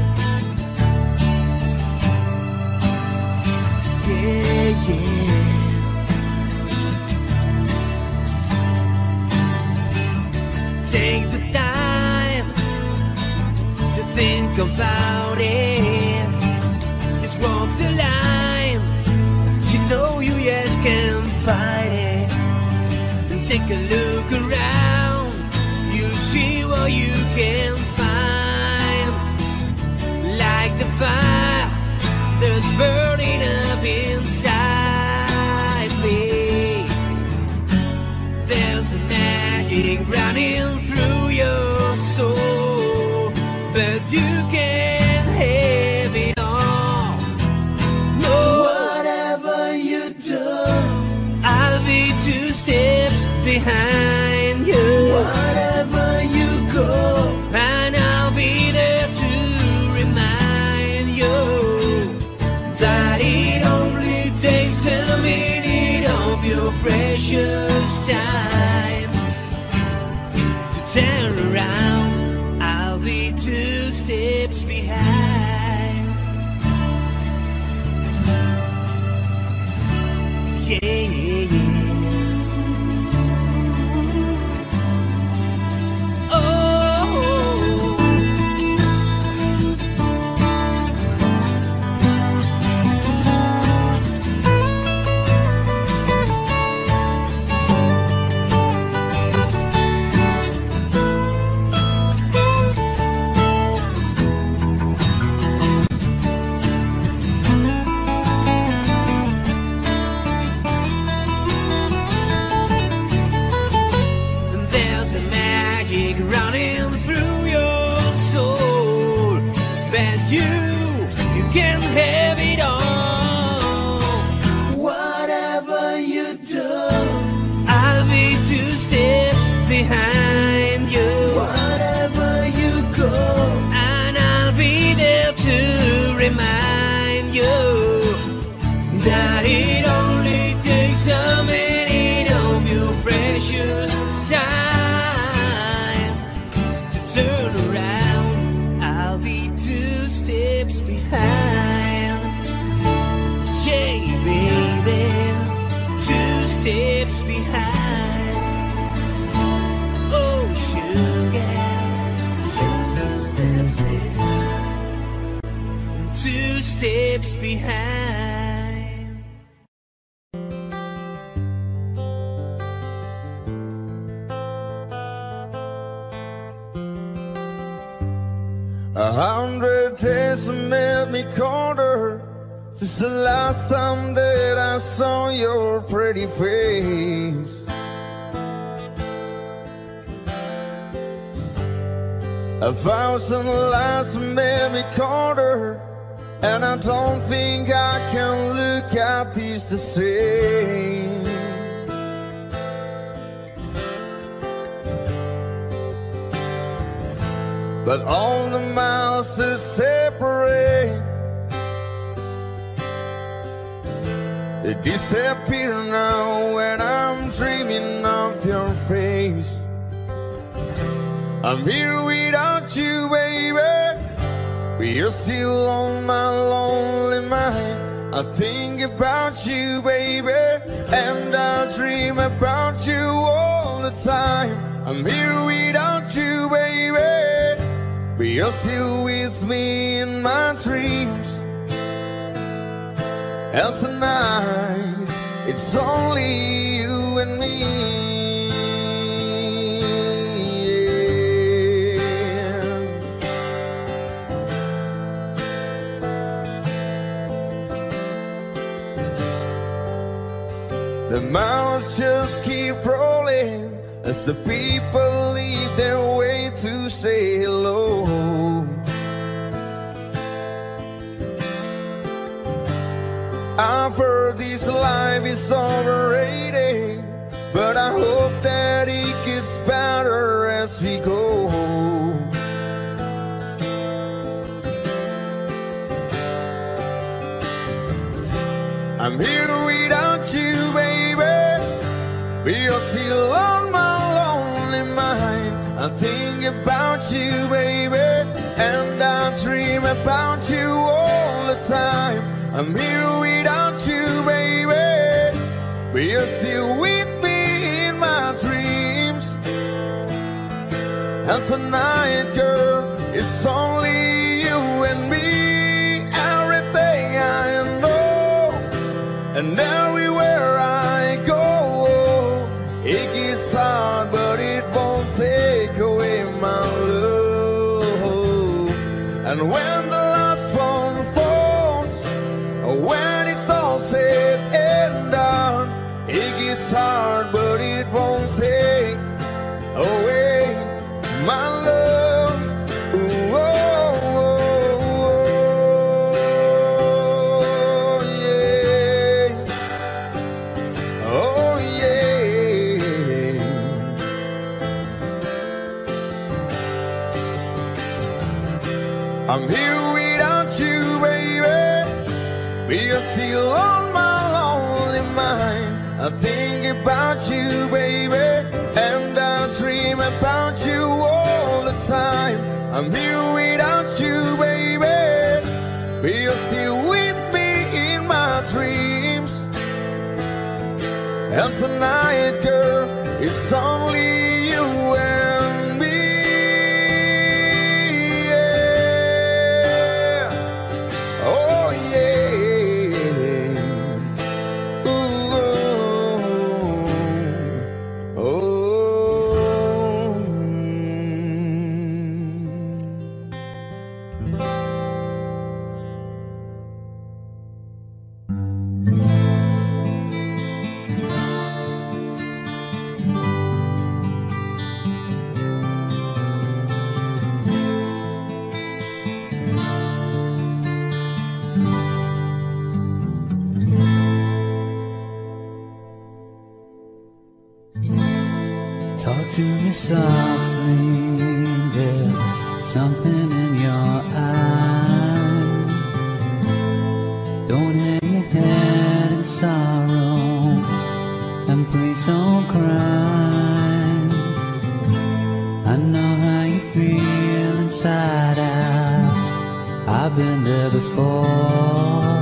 Yeah, yeah. Take the time to think about it. Just walk the line. You know you just can't fight it. And take a look around. You'll see what you can find. Like the fire that's burning up inside me. There's a magic running through your soul, but you can't have it all. No, whatever you do, I'll be two steps behind you. Whatever you go, and I'll be there to remind you that it only takes a minute of your precious time. To turn around, I'll be two steps behind. Yeah, yeah, yeah. Running through your soul, but you, you can have it all. Whatever you do, I'll be two steps behind you. Whatever you go, and I'll be there to remind you that it only takes a minute of your precious time. Turn around, I'll be two steps behind. Yeah, baby, two steps behind. Oh, sugar, two steps behind. Two steps behind. A hundred days have made me colder since the last time that I saw your pretty face. A thousand lies have made me colder, and I don't think I can look at these the same. but all the miles that separate, they disappear now when I'm dreaming of your face. I'm here without you, baby, but you're still on my lonely mind. I think about you, baby, and I dream about you all the time. I'm here without you, baby, but you're still with me in my dreams. And tonight, it's only you and me. The miles just keep rolling as the people leave their way to say hello. I've heard this life is overrated, but I hope that it gets better as we go. I'm here without you, baby, but you're still on my lonely mind. I think about you, baby, and I dream about you all the time. I'm here without you, baby, but you're still with me in my dreams. And tonight, girl, it's only you and me. Everything I know, and everywhere I go, it gets hard, but it won't take away my love. And when the last one falls, when it's all said and done, it gets hard, but it won't take away my love. Ooh, oh, oh, oh, yeah. Oh, yeah. I'm here without you, baby, but you're still on my lonely mind. I think about you, baby, and I dream about you all the time. I'm here without you, baby, but you're still with me in my dreams. And tonight, girl, it's only you and me. Yeah. Oh, yeah. Ooh, oh, oh. Talk to me softly, there's something in your eyes. Don't hang your head in sorrow, and please don't cry. I know how you feel inside out, I've been there before.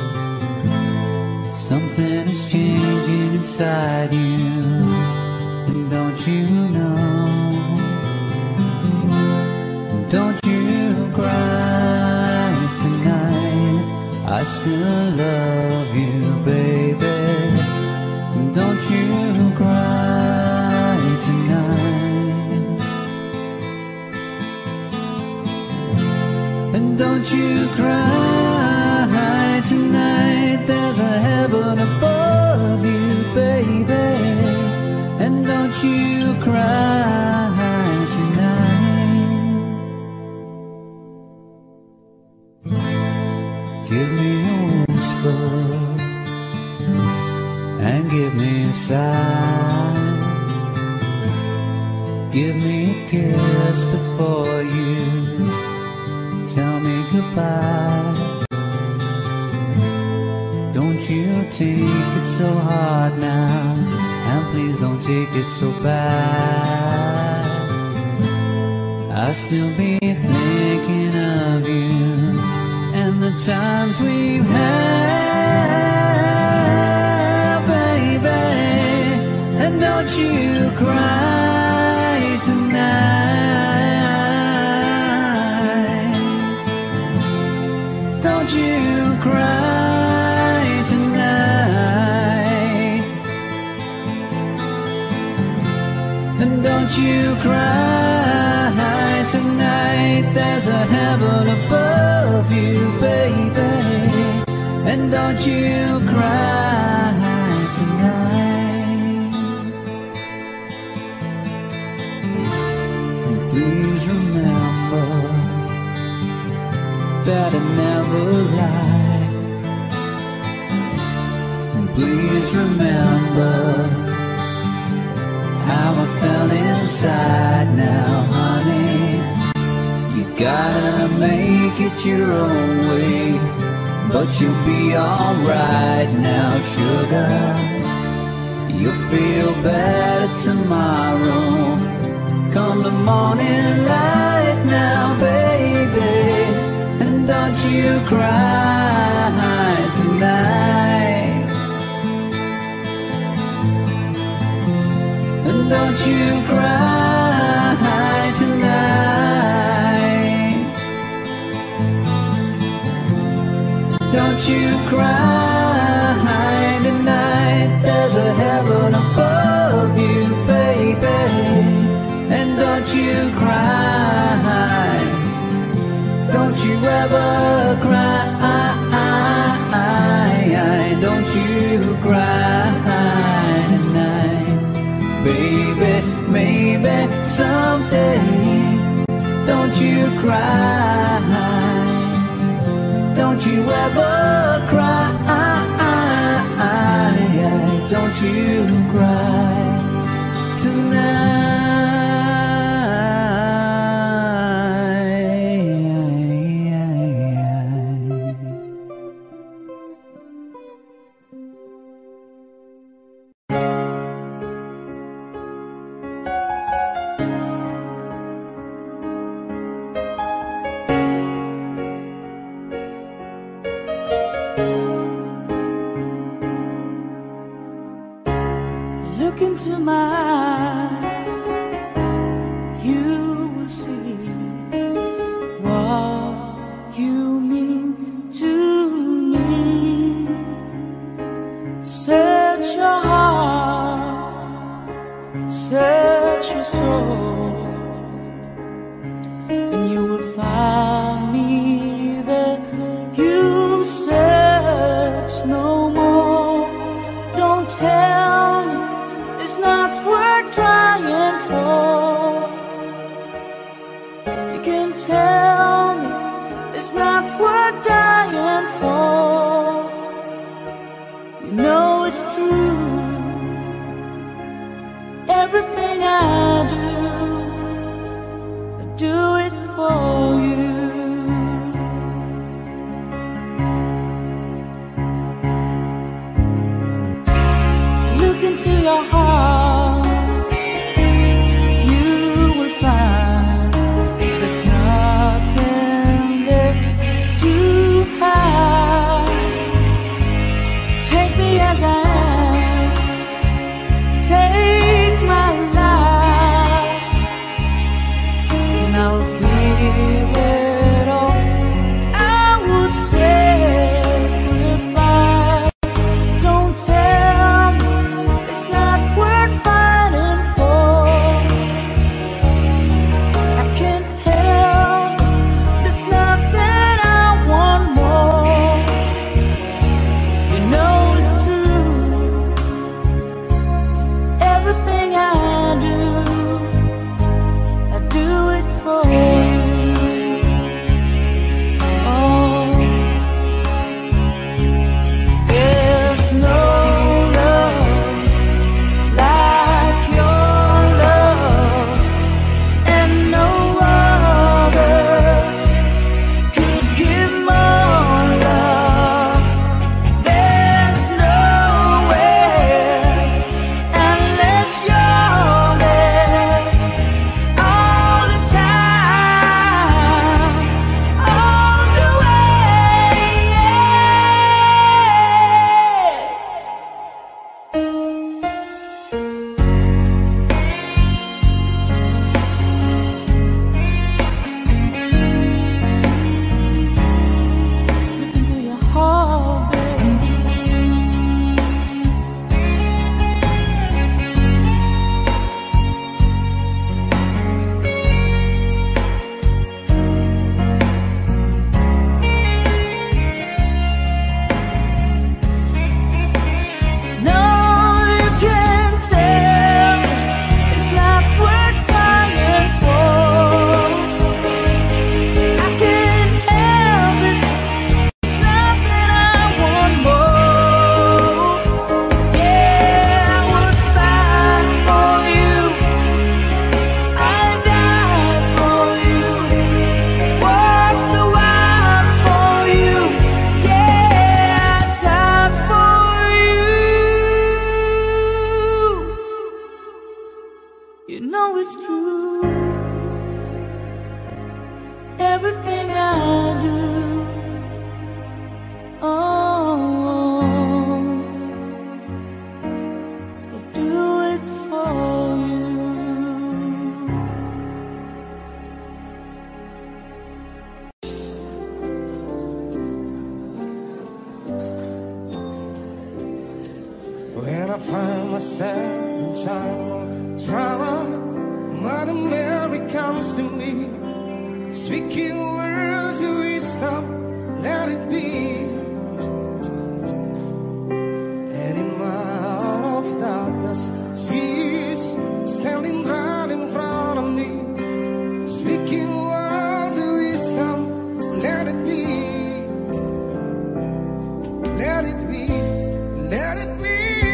Something is changing inside you, and don't you know? Don't you cry tonight, I still love you, baby. Don't you cry tonight. And don't you cry tonight, there's a heaven above you, baby. And don't you cry tonight. Give me a whisper and give me a sigh. Give me a kiss before you tell me goodbye. Don't you take it so hard now, and please don't take it so bad. I'll still be thinking of you and the times we've had, baby. And don't you cry tonight. Don't you cry tonight. And don't you cry tonight. There's a heaven above you, baby. And don't you cry tonight. And please remember that I never lied. And please remember how I felt inside now, honey. You gotta make it your own way, but you'll be alright now, sugar. You'll feel better tomorrow, come the morning light now, baby. And don't you cry tonight. And don't you cry tonight. Don't you cry tonight. There's a heaven above you, baby. And don't you cry. Don't you ever cry. Don't you cry tonight. Baby, maybe someday. Don't you cry. Don't you ever cry. Don't you cry tonight. Look into my eyes, you will see what you mean to me. Search your heart, search your soul, and you will find me there. You'll search no more. Don't tell me it's not worth trying for. You can tell me it's not worth dying for. You know it's true. Everything I do, I do it for you. Look into your heart, you will find there's nothing there to hide. Take me as I am, take my life, and I'll give it all. I would sacrifice. Don't tell me it's not worth it's true. Everything I do, oh, I do it for you. When I find myself in time of trouble, Mother Mary comes to me, speaking words of wisdom, let it be. And in my hour of darkness, she is standing right in front of me, speaking words of wisdom, let it be. Let it be, let it be.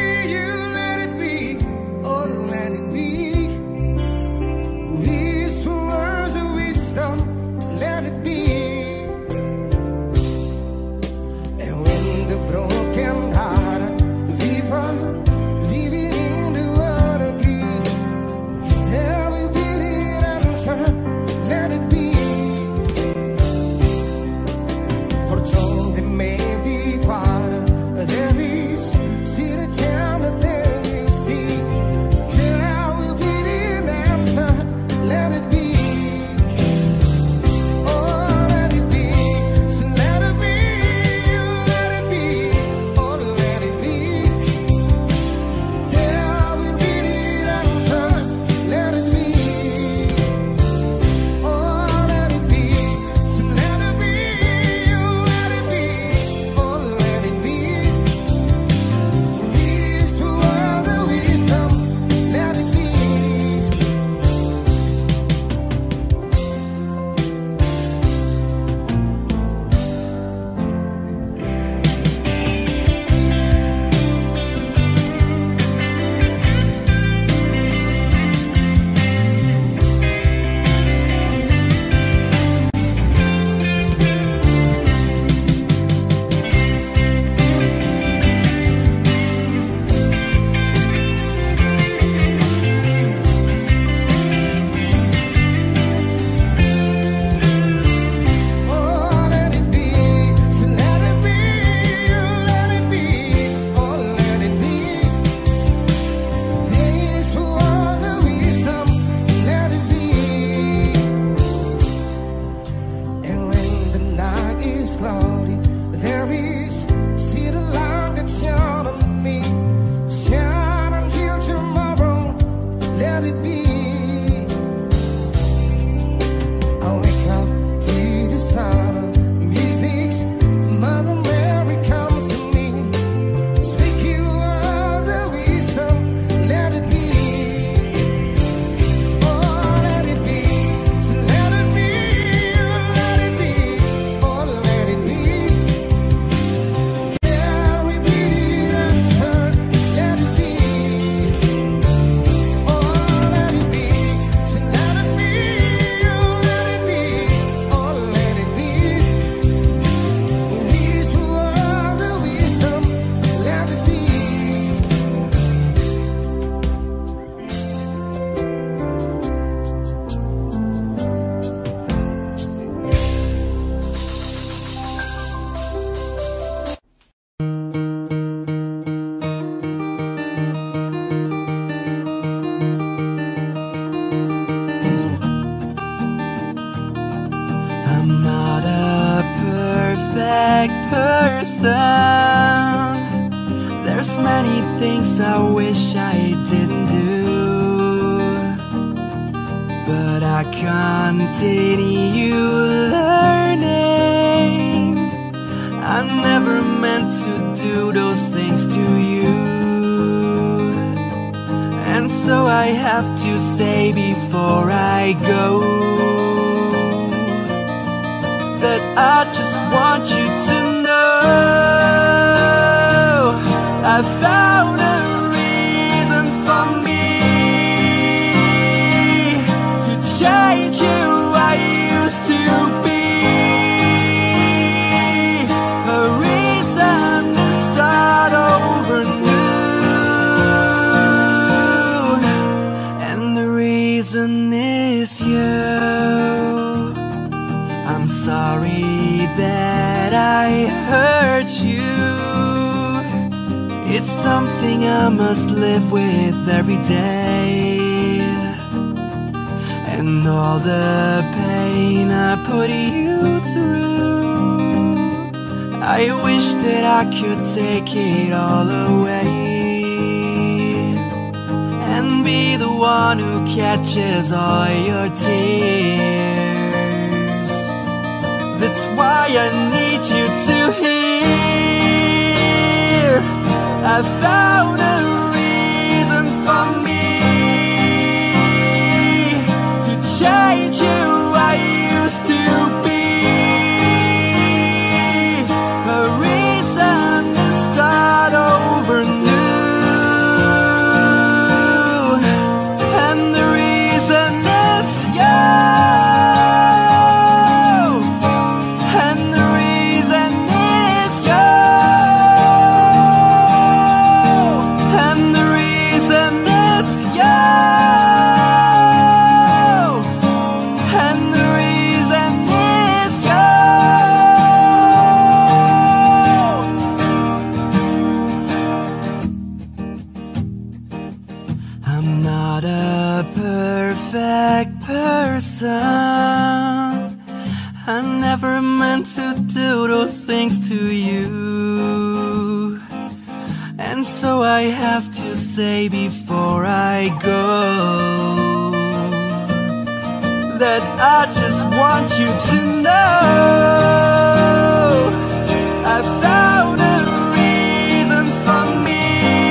There's many things I wish I didn't do, but I continue learning. I never meant to do those things to you, and so I have to say before I go that I just want you to know I found a reason for me to change who I used to be, a reason to start over new, and the reason something I must live with every day. And all the pain I put you through, I wish that I could take it all away and be the one who catches all your tears. That's why I need you to hear I found a reason for me to change who I used to be. A reason to start over new. And the reason is you. And the reason is you. And the reason is you. And the reason is you. I'm not a perfect person. I never meant to do those things to you. And so I have to say before I go that I just want you to know I found a reason for me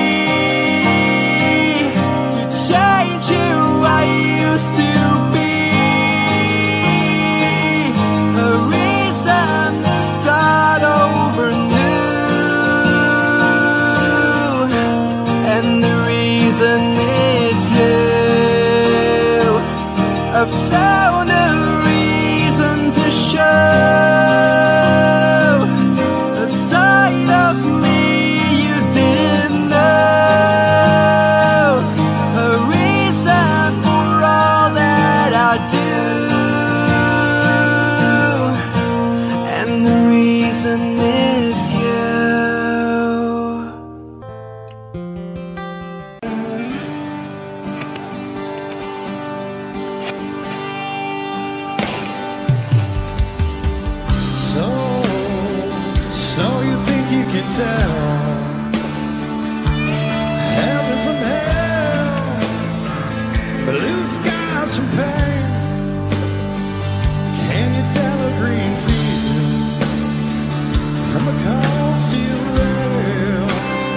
to change who I used to be. A reason to start over new. And the reason is you. I found a reason to show a side of me you didn't know. A reason for all that I do. And the reason is you. So, so you think you can tell heaven from hell, blue skies from pain? Can you tell a green field from a cold steel rail?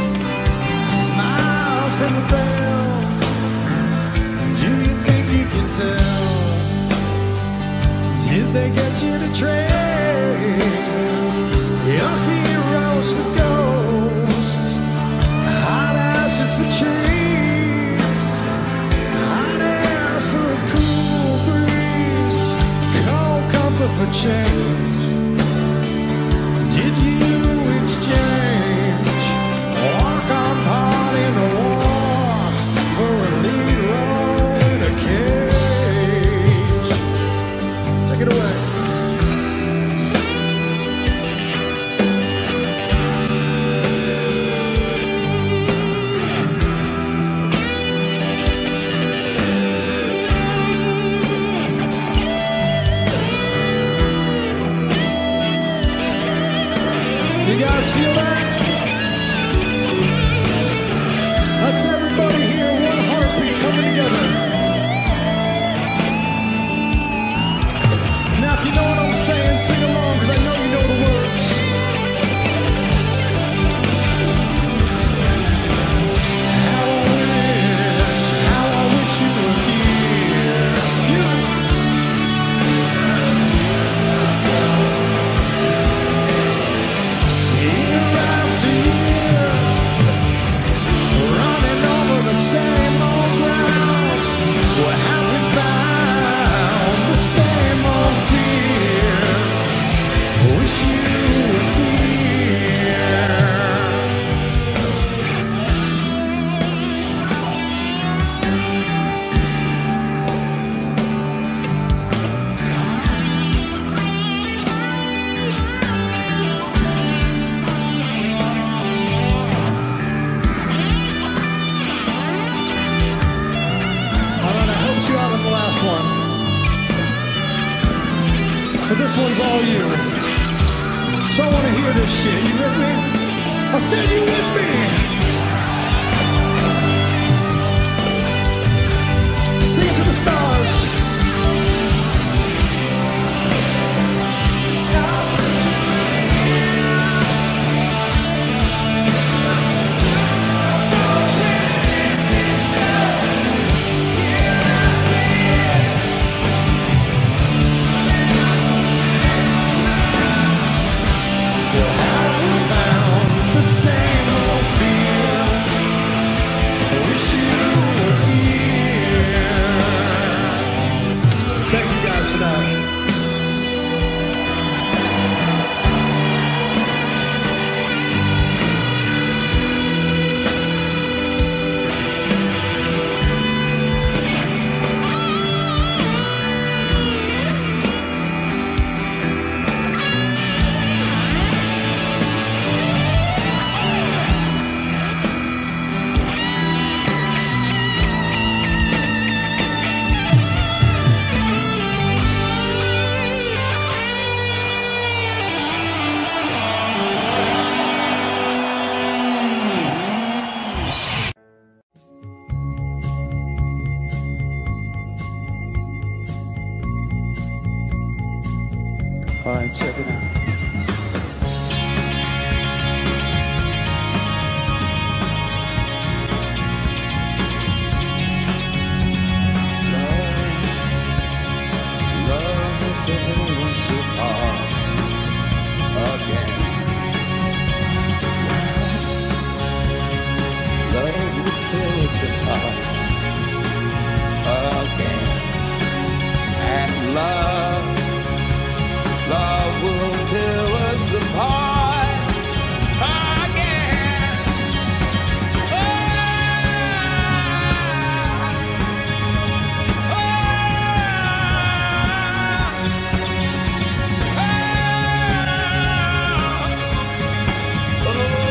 Smile from a bell. Do you think you can tell? Did they get you to trade your heroes for ghosts? Hot ashes for trees, hot air for a cool breeze, cold comfort for change. Did you exchange walk on part in the war for a lead role in a cage? Take it away. this one's all you. So I want to hear this shit. You with me? I said you with me. Sing to the stars. All right, check it out. Love, love will tear us apart again. Love will tear us apart again. And love, love will tear us apart again. Oh, oh, oh.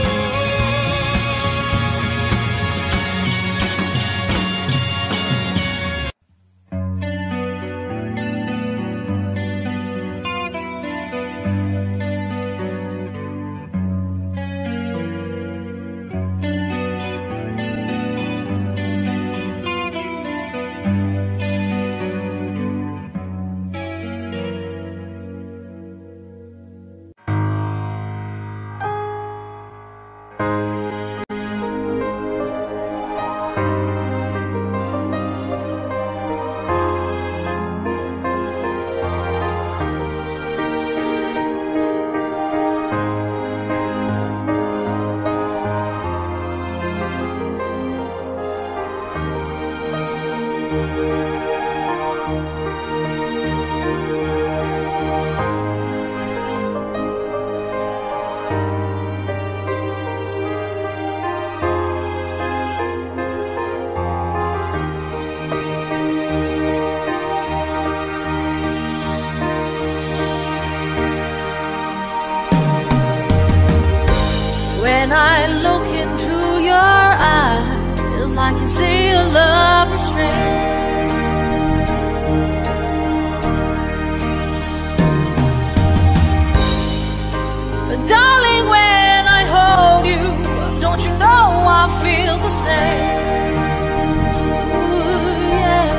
When I look into your eyes, I can see a love restraint. But darling, when I hold you, don't you know I feel the same? Ooh, yeah.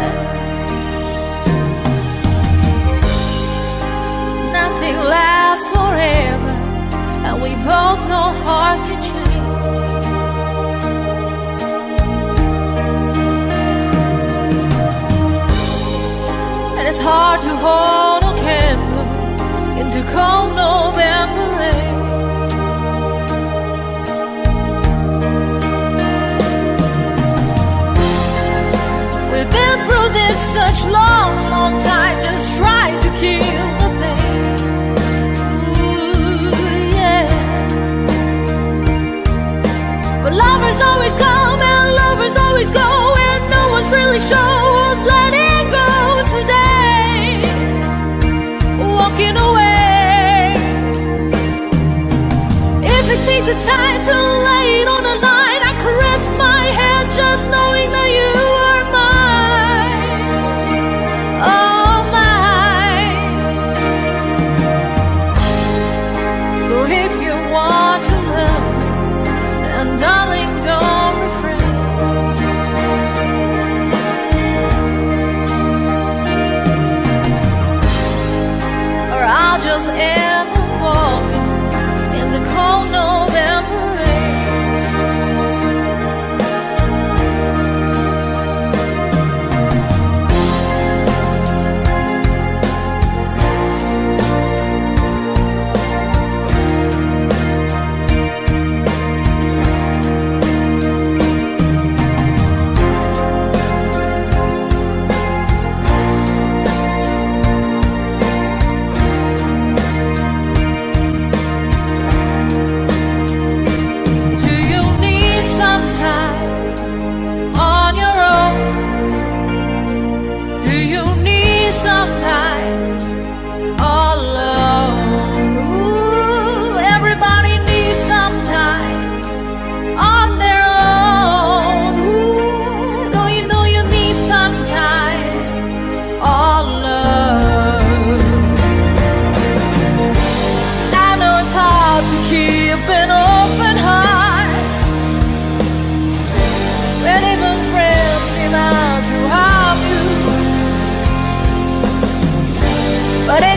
Nothing lasts forever, and we both know hearts can change. And it's hard to hold a candle into cold November rain. We've been through this such long, long time, just trying to kill the pain. Ooh, yeah. But lovers always come and lovers always go, and no one's really sure who's letting go today, walking away. If it takes the time to lay it on the line, I caress my head just knowing that you are mine, oh mine.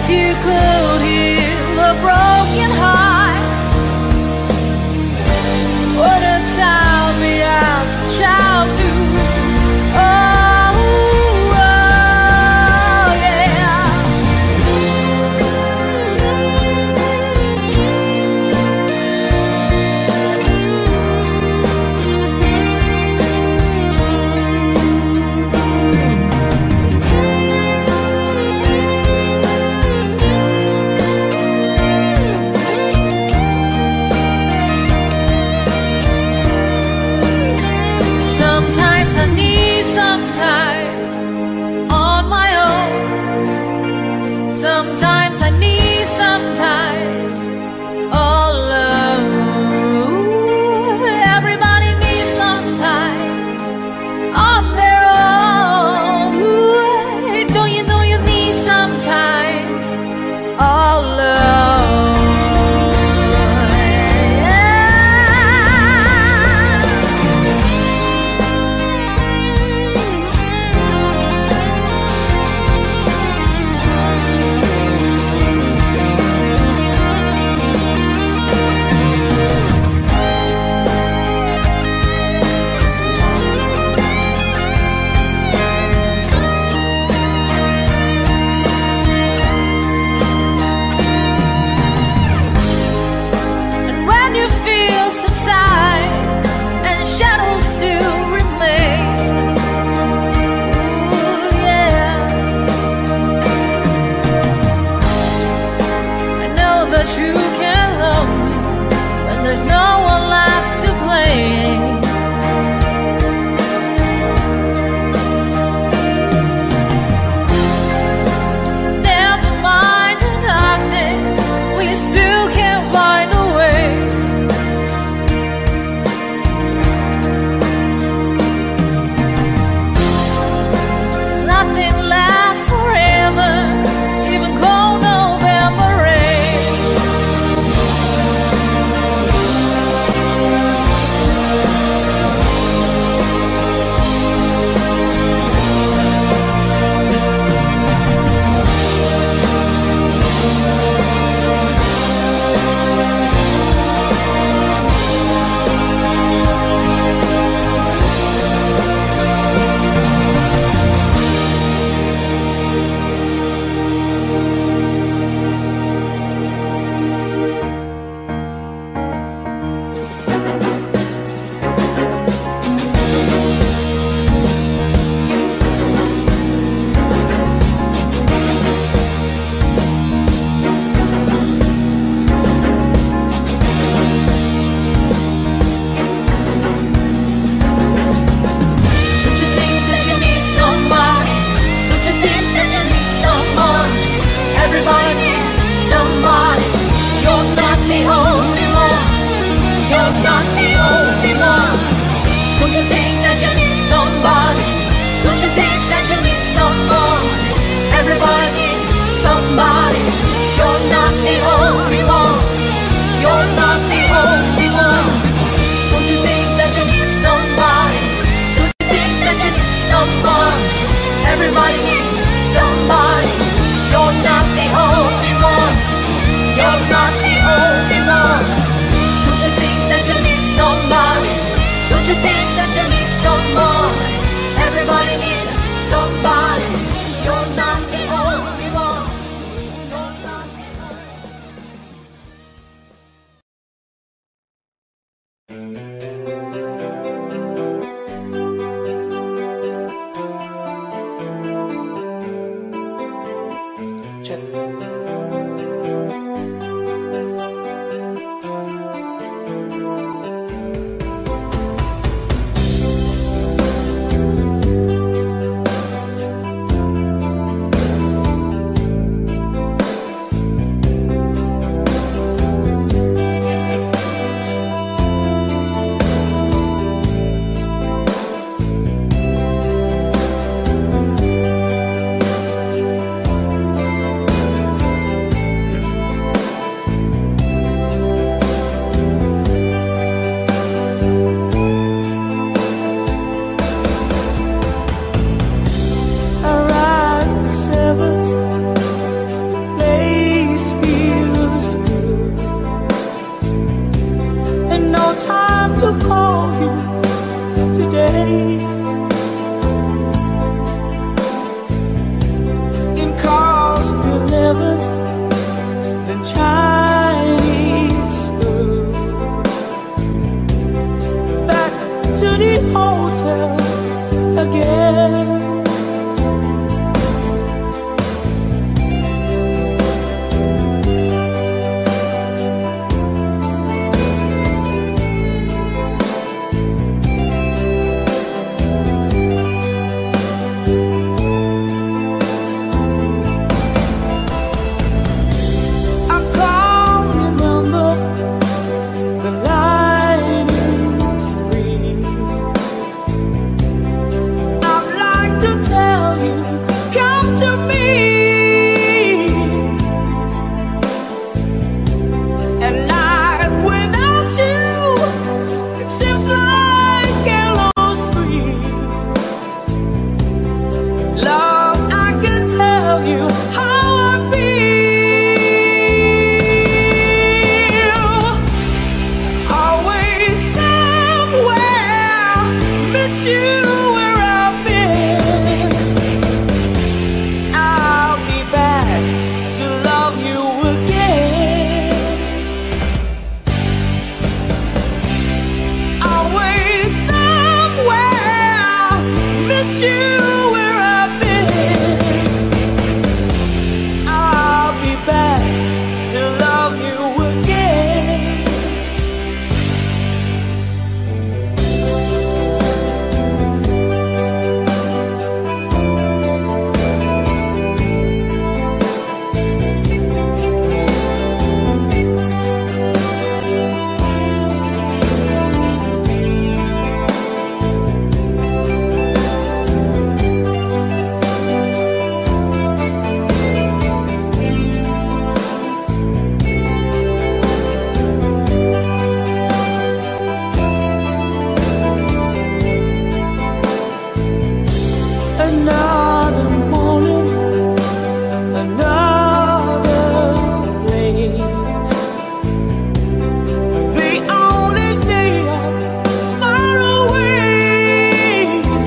you could heal a broken heart, what a time me as a child knew. Oh, oh, yeah. Sometimes I need some time on my own. Sometimes I need some time all alone. Everybody needs some time on their own. Ooh, don't you know you need some time all alone? You can love me when there's no one left to blame. Never mind the darkness, we still can find a way. Nothing lasts forever, even cold November rain. Everybody needs somebody. You're not the only one. You're not the only one. Don't you think that you need somebody? Don't you think that you need someone? Everybody needs somebody. You're not the only one. You're not the only one. Don't you think that you need somebody? Don't you think that you need someone? Everybody needs somebody. You're not the only one. You're not the only one. Don't you think that you need somebody? Don't you think that you need someone? Everybody needs somebody. You're not the only one. You're not the only one. you where I've been. I'll be back to love you again. Another morning, another place. The only day I'm far away,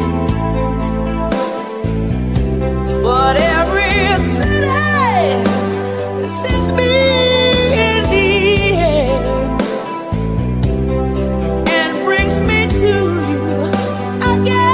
but every city sees me in the end and brings me to you again.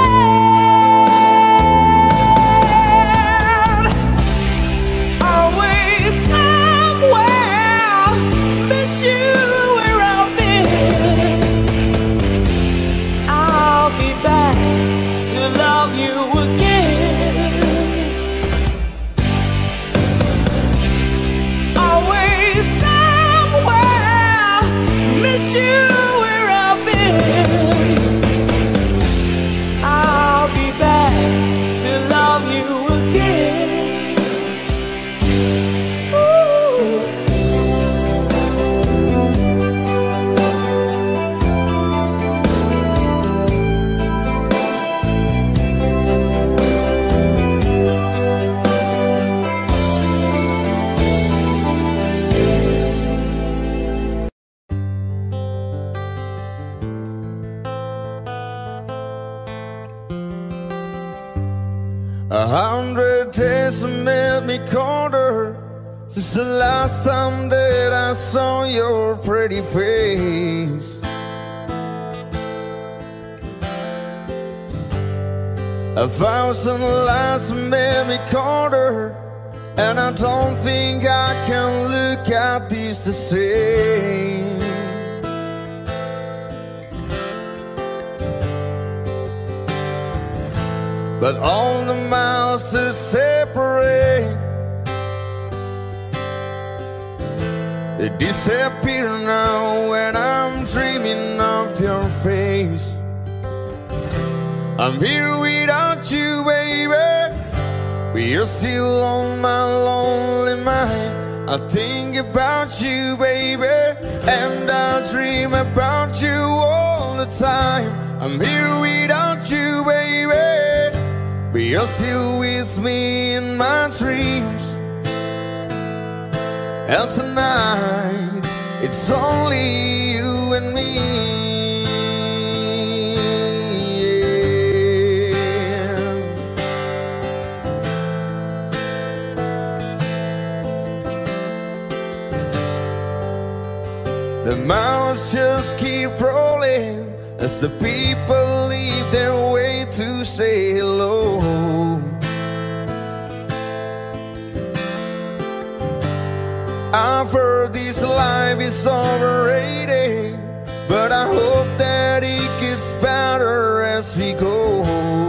A hundred days have made me colder since the last time that I saw your pretty face. A thousand lies have made me colder, and I don't think I can look at these the same. But all the miles that separate, they disappear now when I'm dreaming of your face. I'm here without you, baby, but you're still on my lonely mind. I think about you, baby, and I dream about you all the time. I'm here without you, baby, but you're still with me in my dreams. And tonight, it's only you and me. Yeah. The miles just keep rolling as the people leave their way to say hello. I've heard this life is overrated, but I hope that it gets better as we go.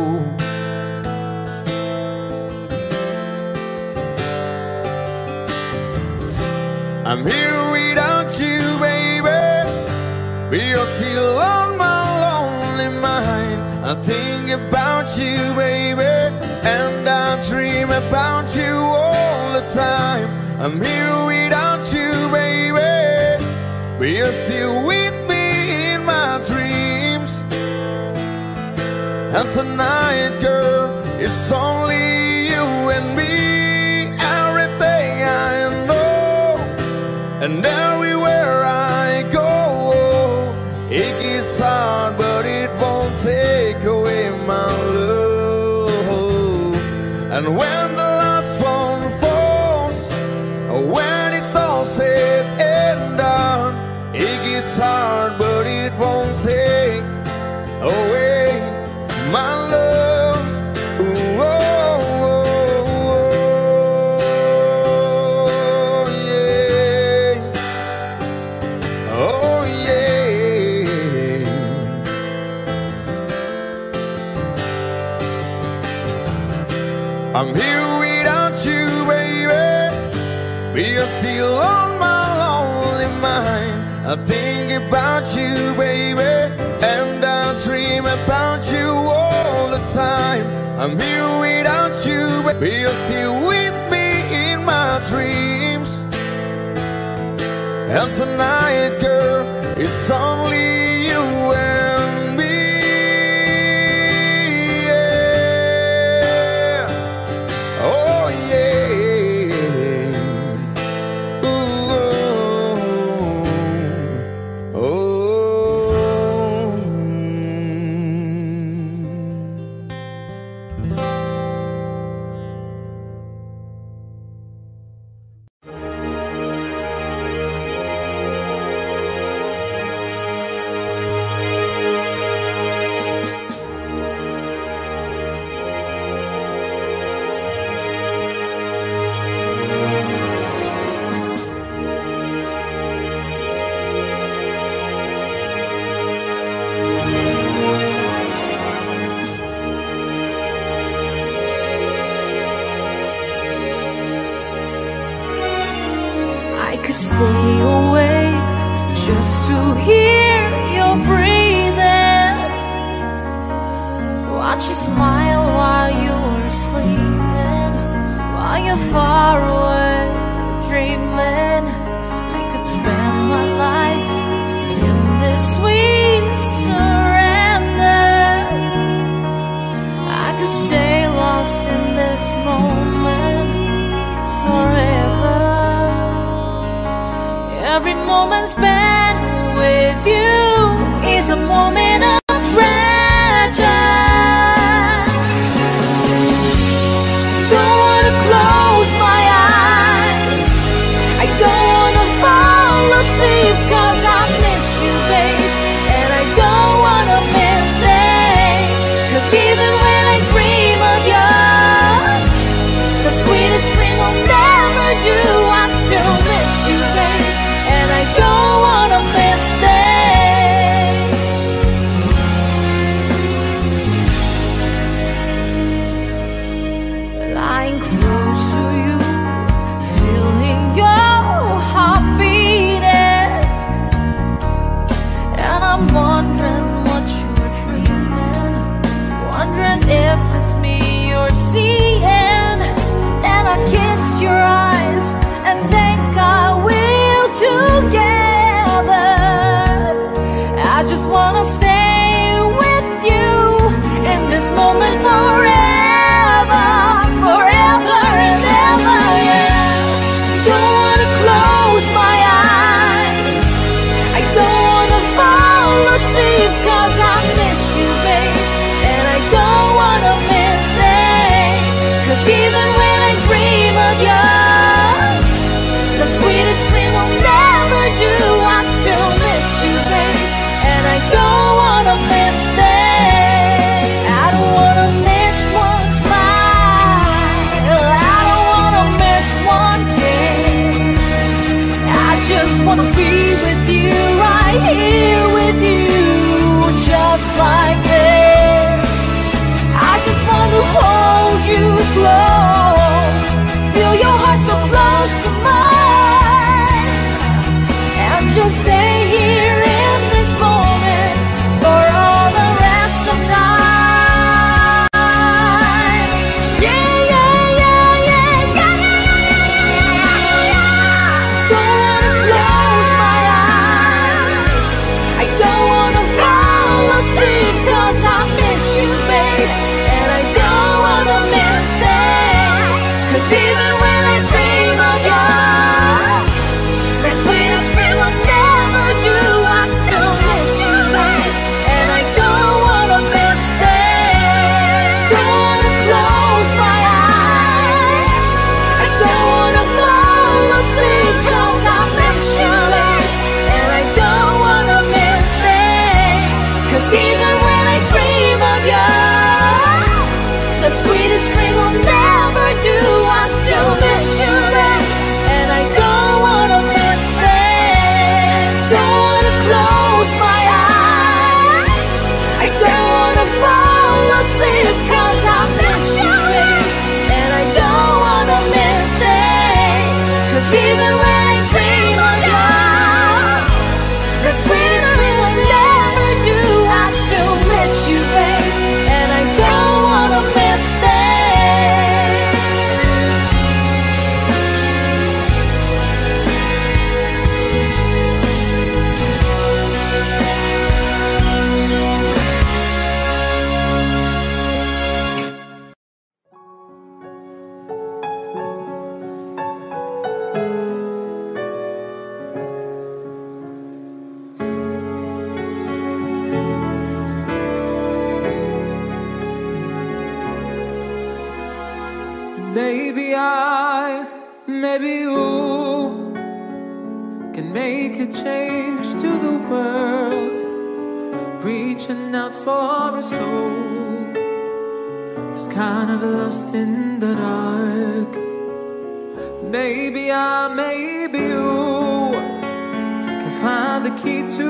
I'm here without you, baby, but you're still on my lonely mind. I think about you, baby, and I dream about you all the time. I'm here without you, baby, but you're still with me in my dreams. And tonight, girl, it's only you and me. Everything I know, and everywhere I go, it gets hard, but it won't take away my love. And when the last one falls, when it's all said and done, it gets hard, but it won't take away my love. I'm here without you, baby. But you're still on my lonely mind. I think about you, baby, and I dream about you all the time. I'm here without you, but you're still with me in my dreams. And tonight, girl, it's only you and me. Yeah. Oh yeah. Ooh, oh, oh. I could stay awake just to hear your breathing, watch you smile while you're sleeping, while you're far away dreaming. I could spend my life in this sweet surrender. I could stay lost in this moment forever. Every moment spent with you is a moment of treasure. Don't wanna close my eyes, I don't wanna fall asleep, cause I miss you, babe, and I don't wanna miss days. Cause even when I dream of you, the sweetest dream will never do, I still miss you, babe, and I don't wanna miss days. Lying close to you, feeling your heart beating, and I'm wondering what you're dreaming, wondering if it's me you're seeing. Then I kiss your eyes and thank God we're together. I just wanna stay with you in this moment forever, forever and ever, yeah. Don't wanna close my eyes, I don't wanna fall asleep, cause I miss you, babe, and I don't wanna miss days. Cause even when I dream of you, the sweetest dream will never do, I still miss you, babe, and I don't wanna miss days. I don't wanna miss one smile, I don't wanna miss one kiss. I just wanna be with you, right here with you, just like this. I just want to hold you close. Maybe I, maybe you can make a change to the world, reaching out for a soul that's kind of lost in the dark. Maybe I, maybe you can find the key to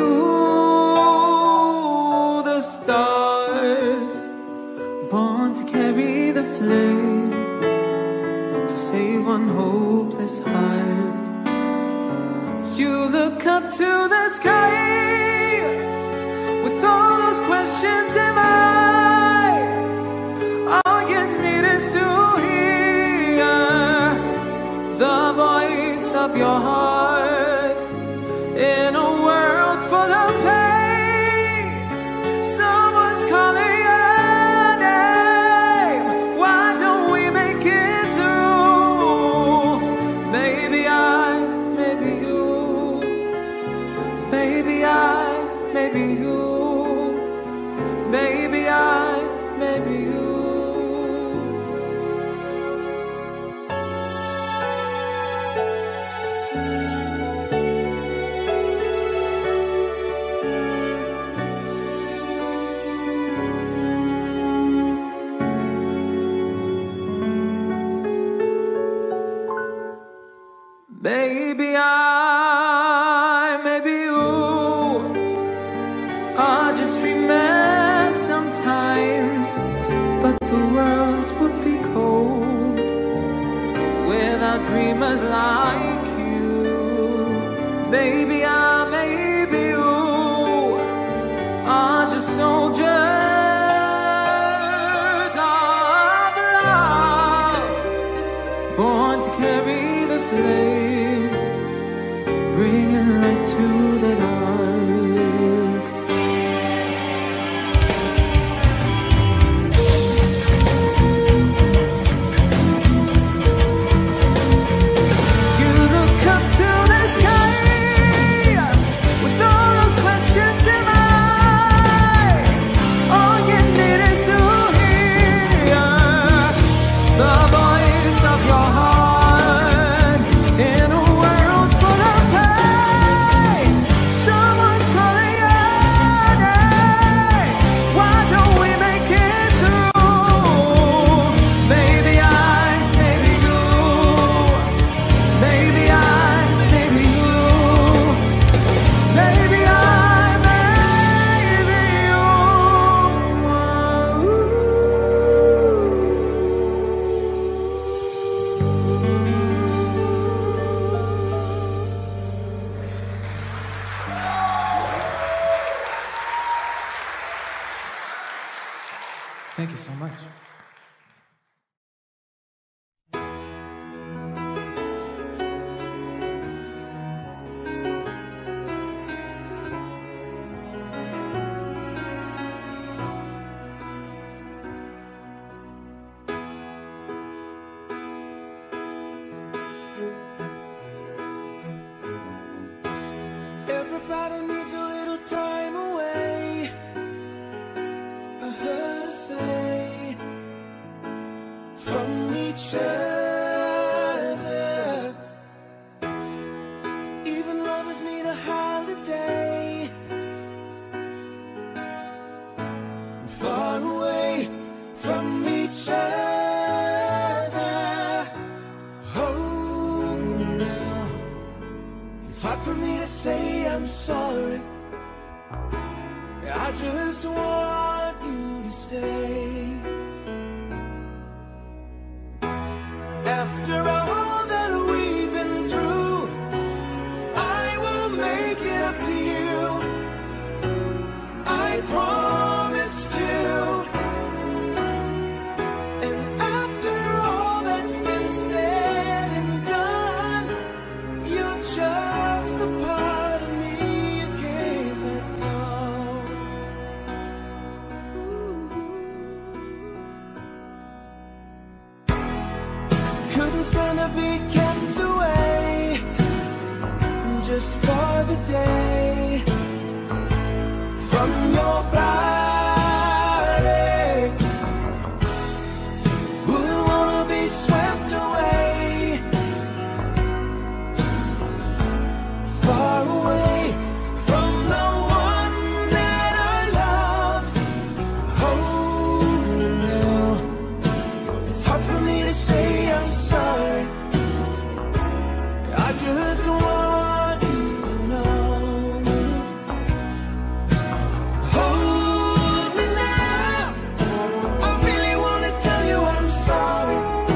the stars, born to carry the flame, to save one hopeless heart. You look up to the sky with all those questions in mind. All you need is to hear the voice of your heart. In a world full of pain, someone's calling your name. Why don't we make it through? Maybe I, maybe you, maybe I, maybe you, maybe I, maybe you. Maybe I, maybe you are just free men sometimes, but the world would be cold without dreamers like you. Maybe I, maybe you are just soldiers of love, born to carry the flame, bringing light to the dark. You look up to the sky with all those questions in mind. All you need is to hear the voice of your heart. In a world full of pain, someone's calling your name. Why don't we make it through? Maybe I, maybe you, maybe I, maybe you, maybe I, maybe you. Thank you so much. Everybody needs a little time away, I heard her say, from each other. Even lovers need a holiday, far away from each other. Oh, now it's hard for me to say I'm sorry. I just want you to stay. After all that we've been through, I will make it up to you. I promise to. And after all that's been said and done, you're just the part of me you can't let go. Couldn't stand to be kept away just for the day from your body. Wouldn't wanna be swept hard for me to say I'm sorry. I just want you to know. Hold me now. I really want to tell you I'm sorry.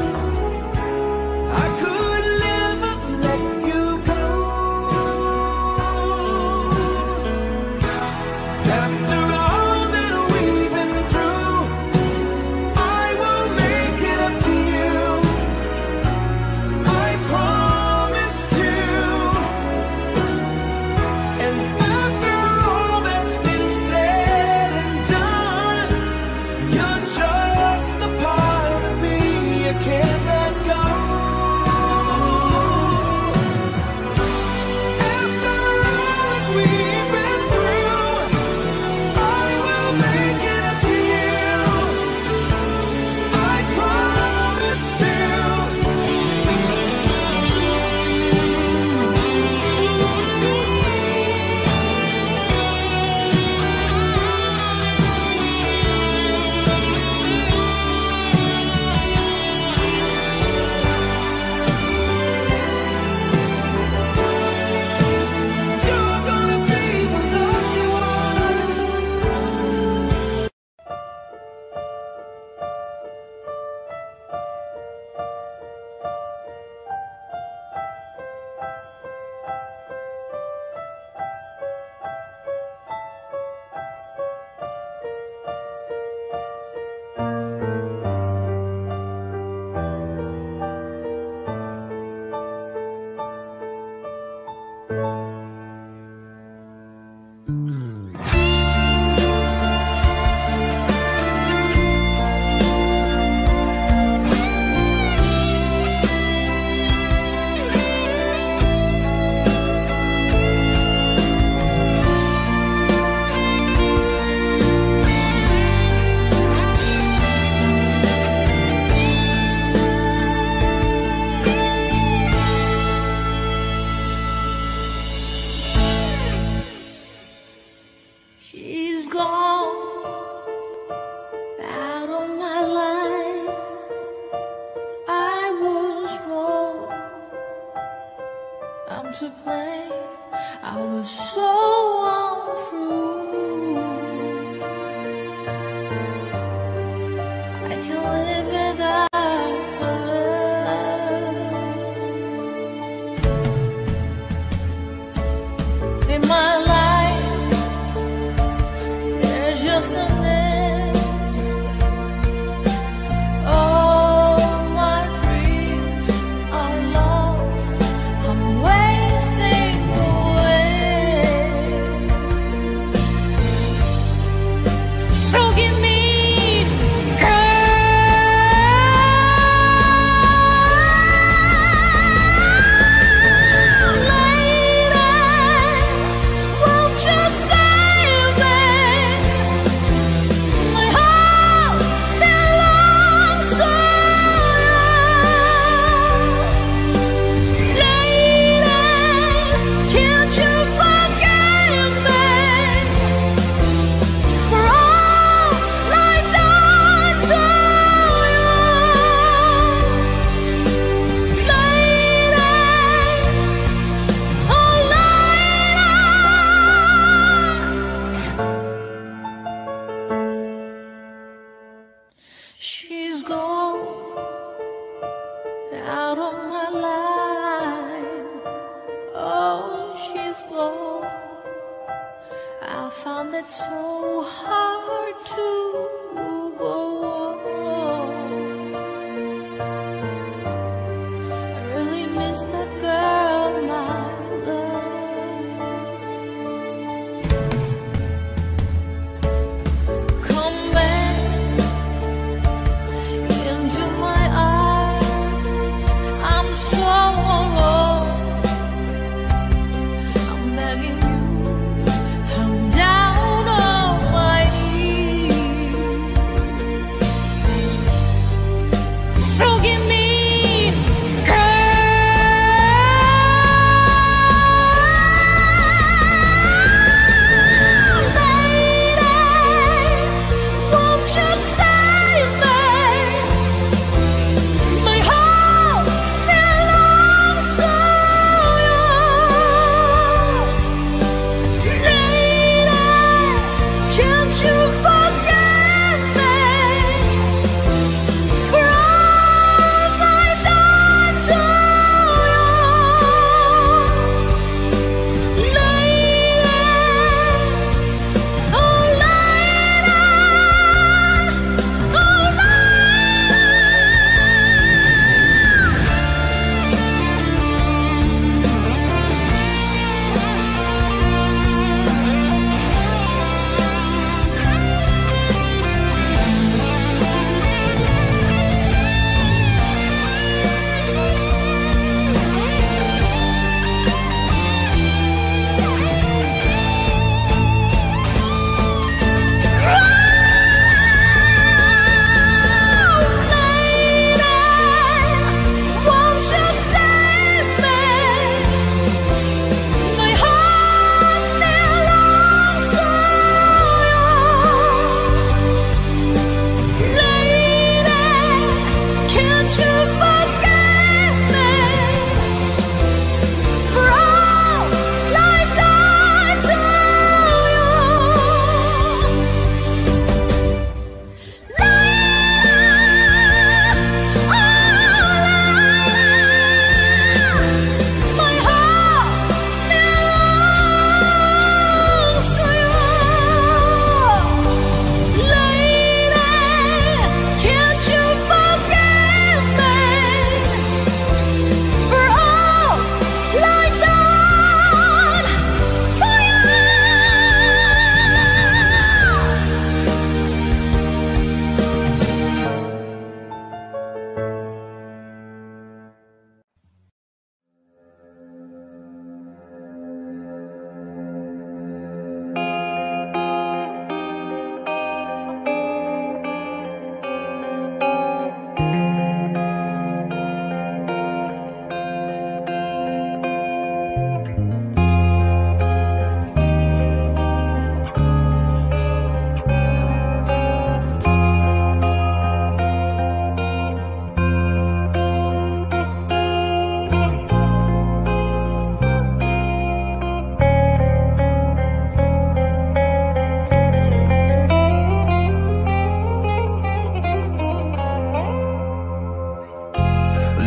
I could never let you go. After all that we've been through, I will make it up to you. I promise to. And after all that's been said and done, you're just a part of me you can't let go. After all that we've been through, I will make it up to you. I promise to. You're gonna be the lucky one. She's gone out of my life. I was wrong. I'm to blame. I was so untrue. I can't live without her love. In my life, there's just an empty space. All my dreams are lost. I'm wasting away. So give me, girl, lady, won't you save me? My heart belongs to you. Lady, can't you forgive me for all I've done to you? Lady, oh lady. She's gone out of my life. Oh, she's gone. I found it so hard to go on. I really miss that girl, my love. Come back into my arms. I'm so alone. I'm begging you. I'm down on my knees.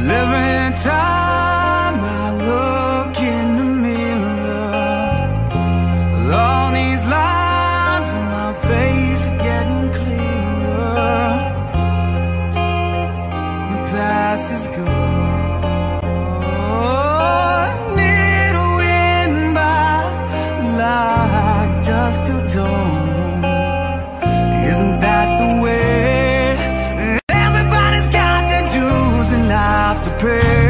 Every time I look in the mirror, all these lines on my face are getting clearer. The past is gone. Need a wind by like dusk till dawn. Isn't that the way? Everybody's got their dues in life to pay.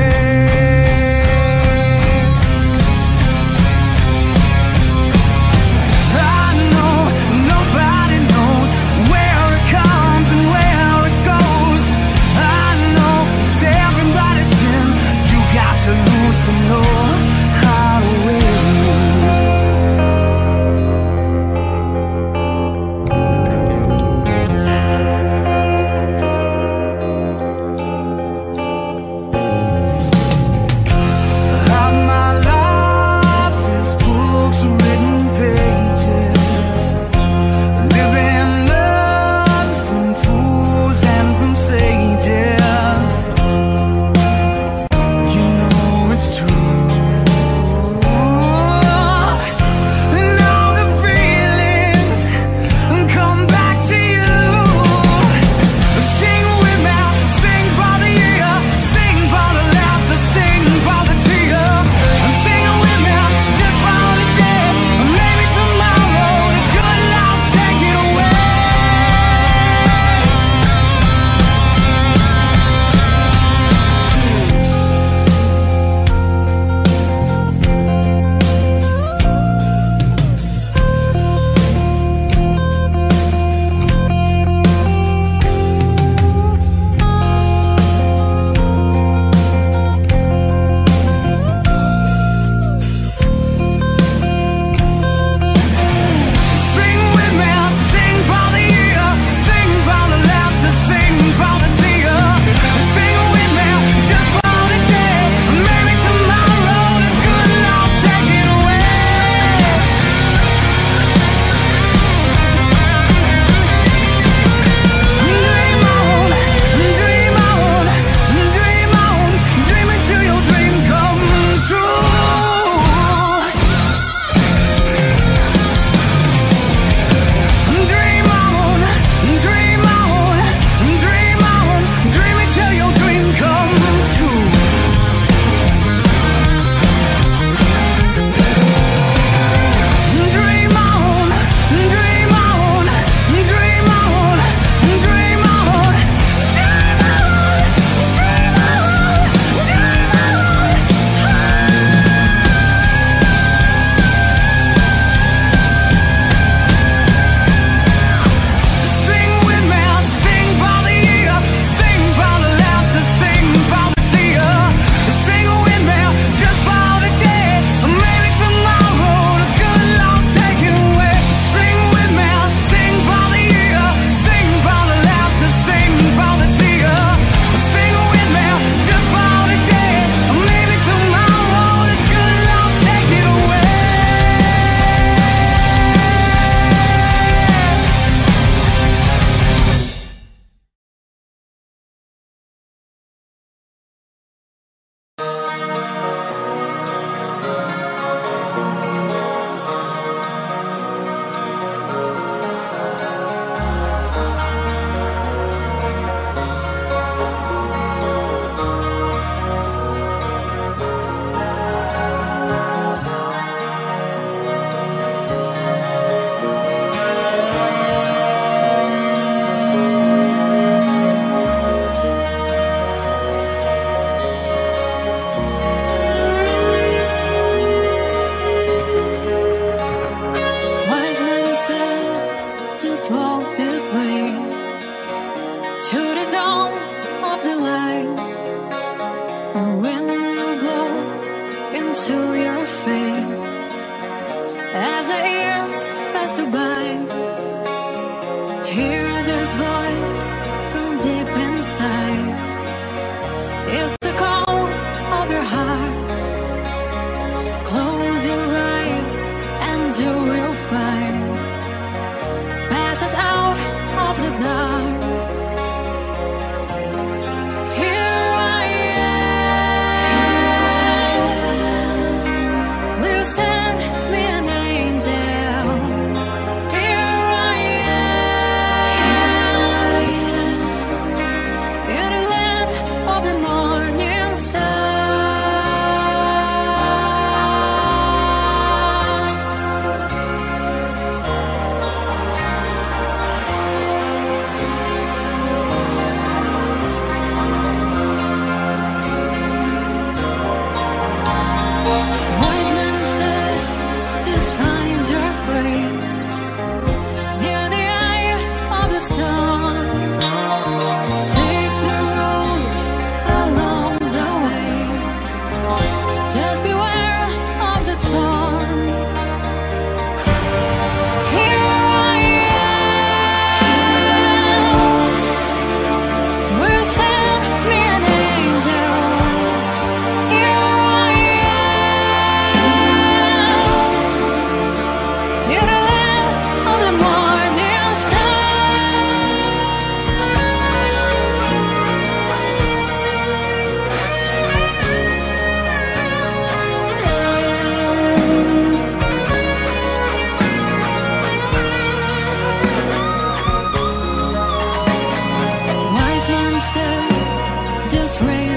Everybody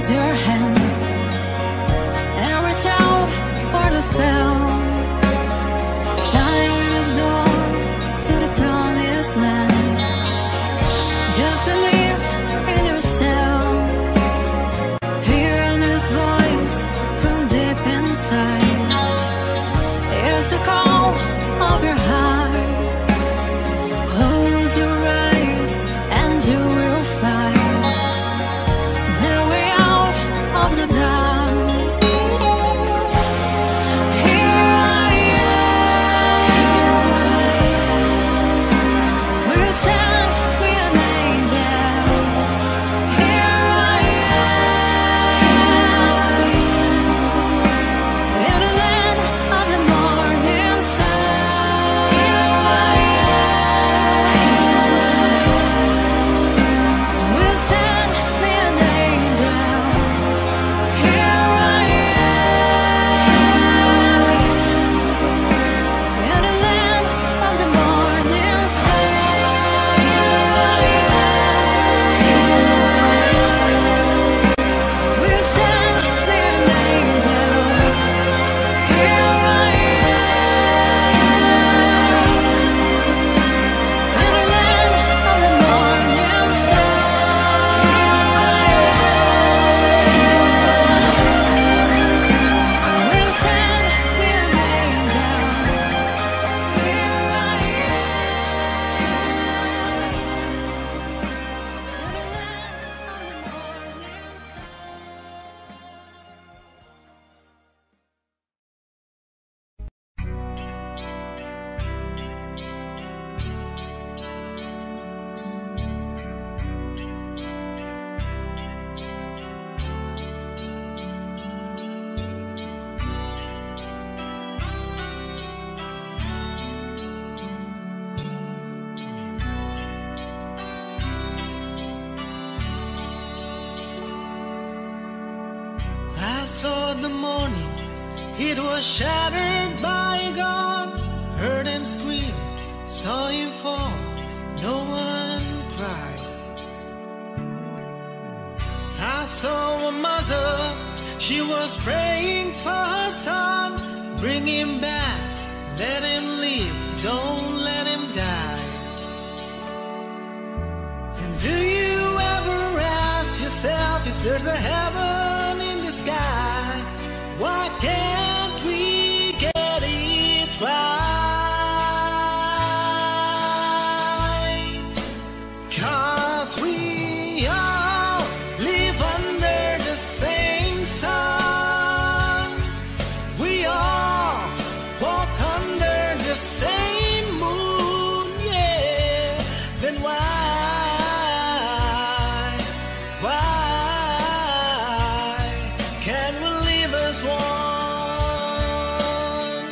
raise your hand and reach out for the spell. Find the door to the promised land. Just believe in yourself. Hear this voice from deep inside. It's the call of your heart. Close your eyes and you will find the way out of the dark. Here I am. We'll send me an angel. Here I am. In the land of the morning star. Here I am. We'll send me an angel. Here I am. In the land of the morning star. Here I am. We'll send me an angel. Here I am. In the land of the morning star. We'll send me an angel. Here I I saw the morning, it was shattered by a gun. Heard him scream, saw him fall, no one cried. I saw a mother, she was praying for her son. Bring him back, let him live, don't let him die. And do you ever ask yourself if there's a heaven in the sky? Why can't we get it right? 'Cause we all live under the same sun. We all walk under the same moon, yeah. Then why, why can we live as one?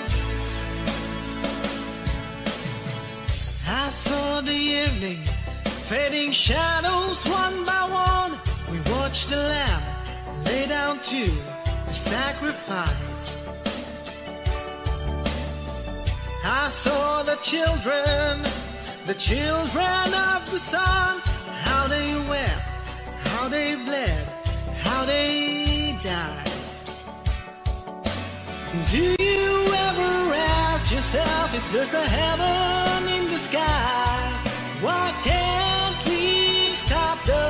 I saw the evening fading shadows one by one. We watched the lamb lay down to the sacrifice. I saw the children, the children of the sun, how they wept, how they bled, how they died. Do you ever ask yourself if there's a heaven in the sky? Why can't we stop the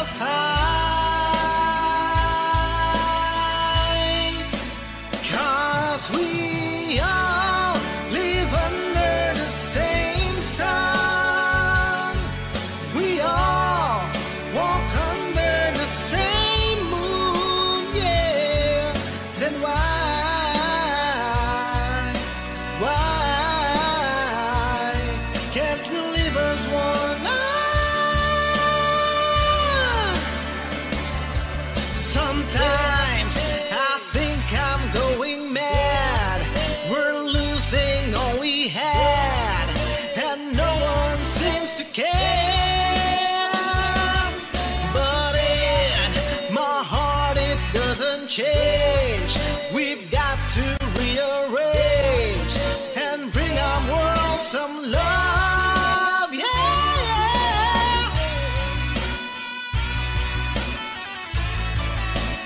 fight? 'Cause we all live under the same sun. We all walk under the same moon, yeah. Then why, why can't we live as one? Ah! Sometimes I think I'm going mad. We're losing all we had, and no one seems to care. But in my heart it doesn't change. We've got to rearrange and bring our world some love, yeah, yeah.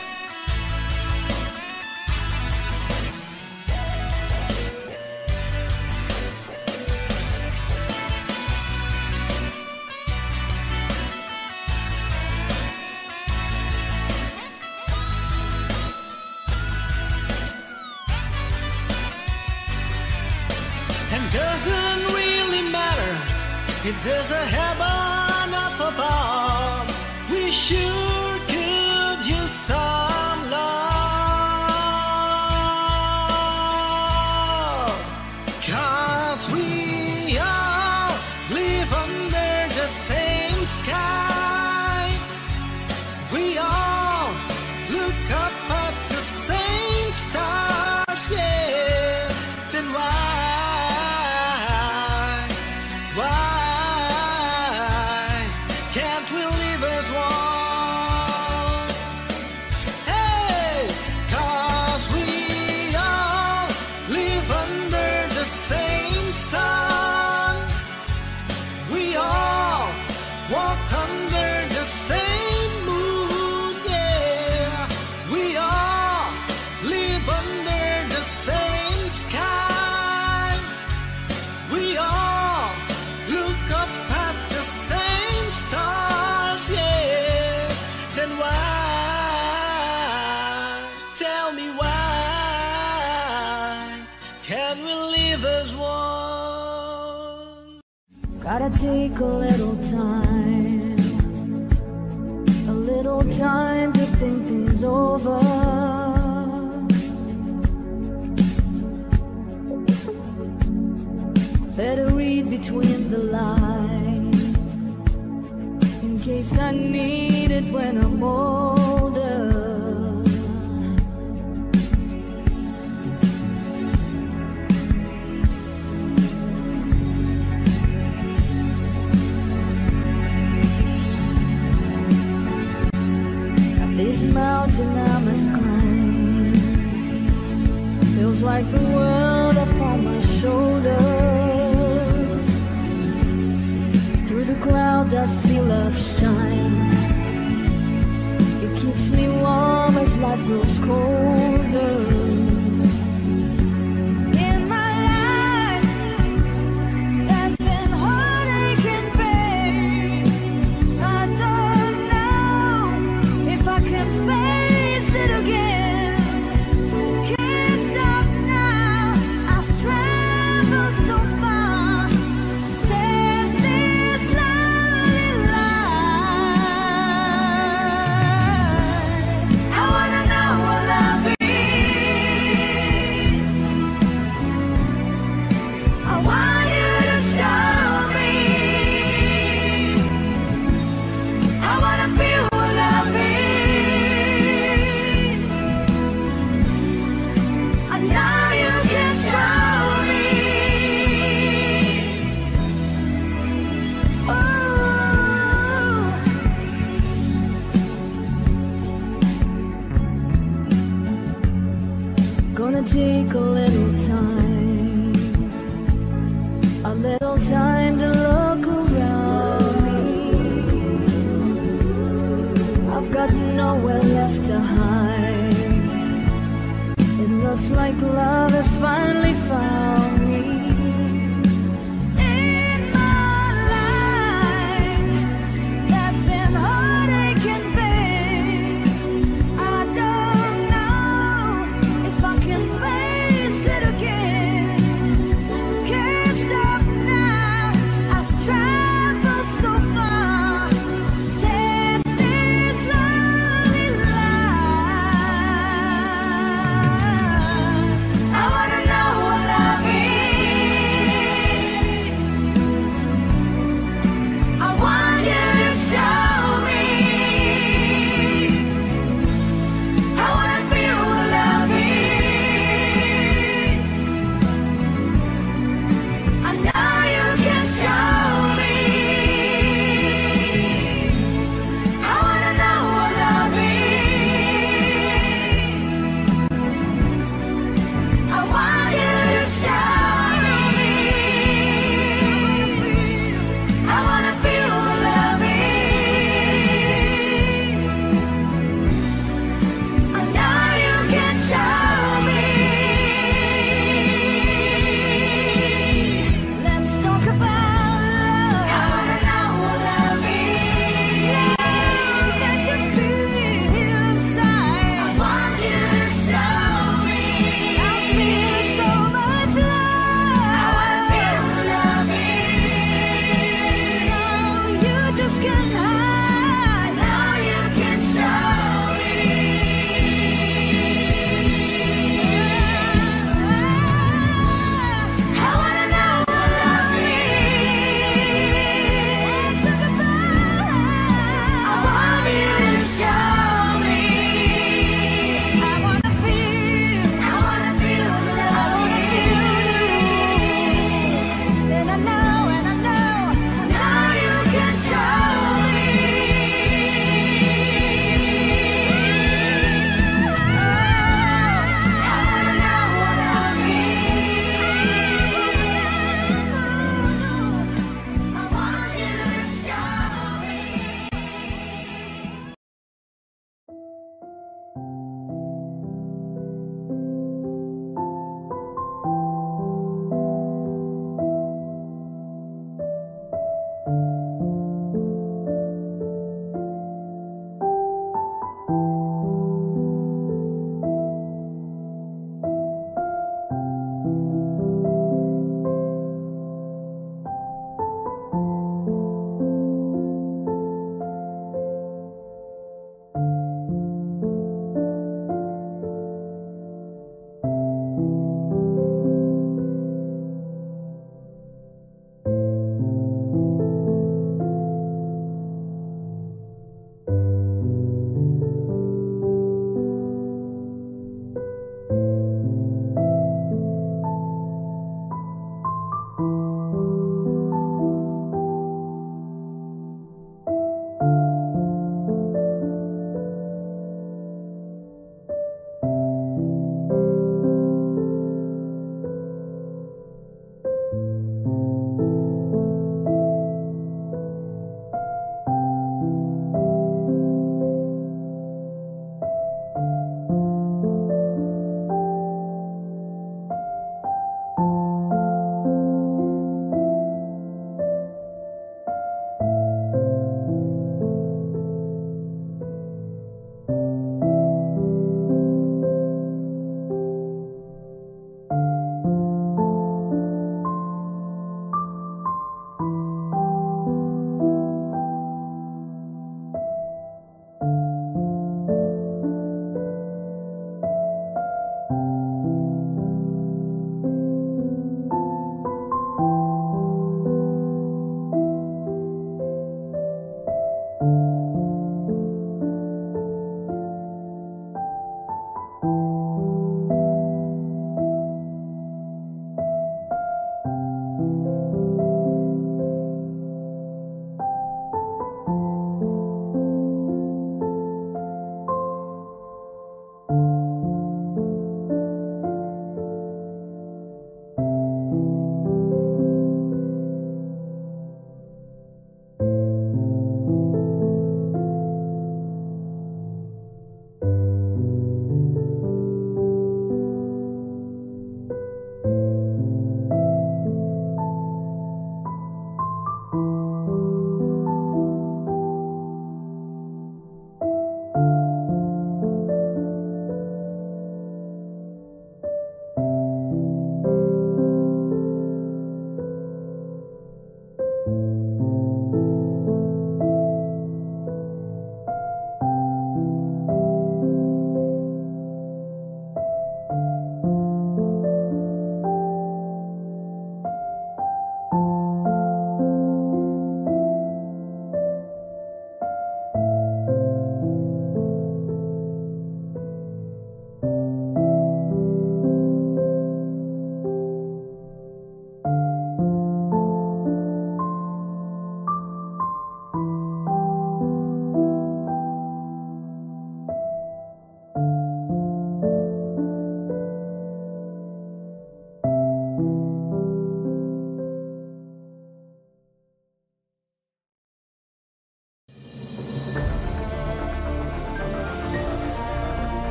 Doesn't really matter if there's a heaven up above. We sure could use some love. 'Cause we all live under the same sky. We all look up at the same stars, yeah. Then why? Gotta take a little time, a little time to think things over. Better read between the lines, in case I need it when I'm older. This mountain I must climb feels like the world upon my shoulder. Through the clouds I see love shine. It keeps me warm as life grows colder. In my life there's been heartache and pain. I don't know if I can face it again. Can't stop now, I've traveled so far. Taste this lonely life. I wanna know what I'll be. I want you to show me. I wanna feel what I'll be. I know you can show me. Oh, gonna take a little time, a little time to look around me. I've got nowhere left to hide. It looks like love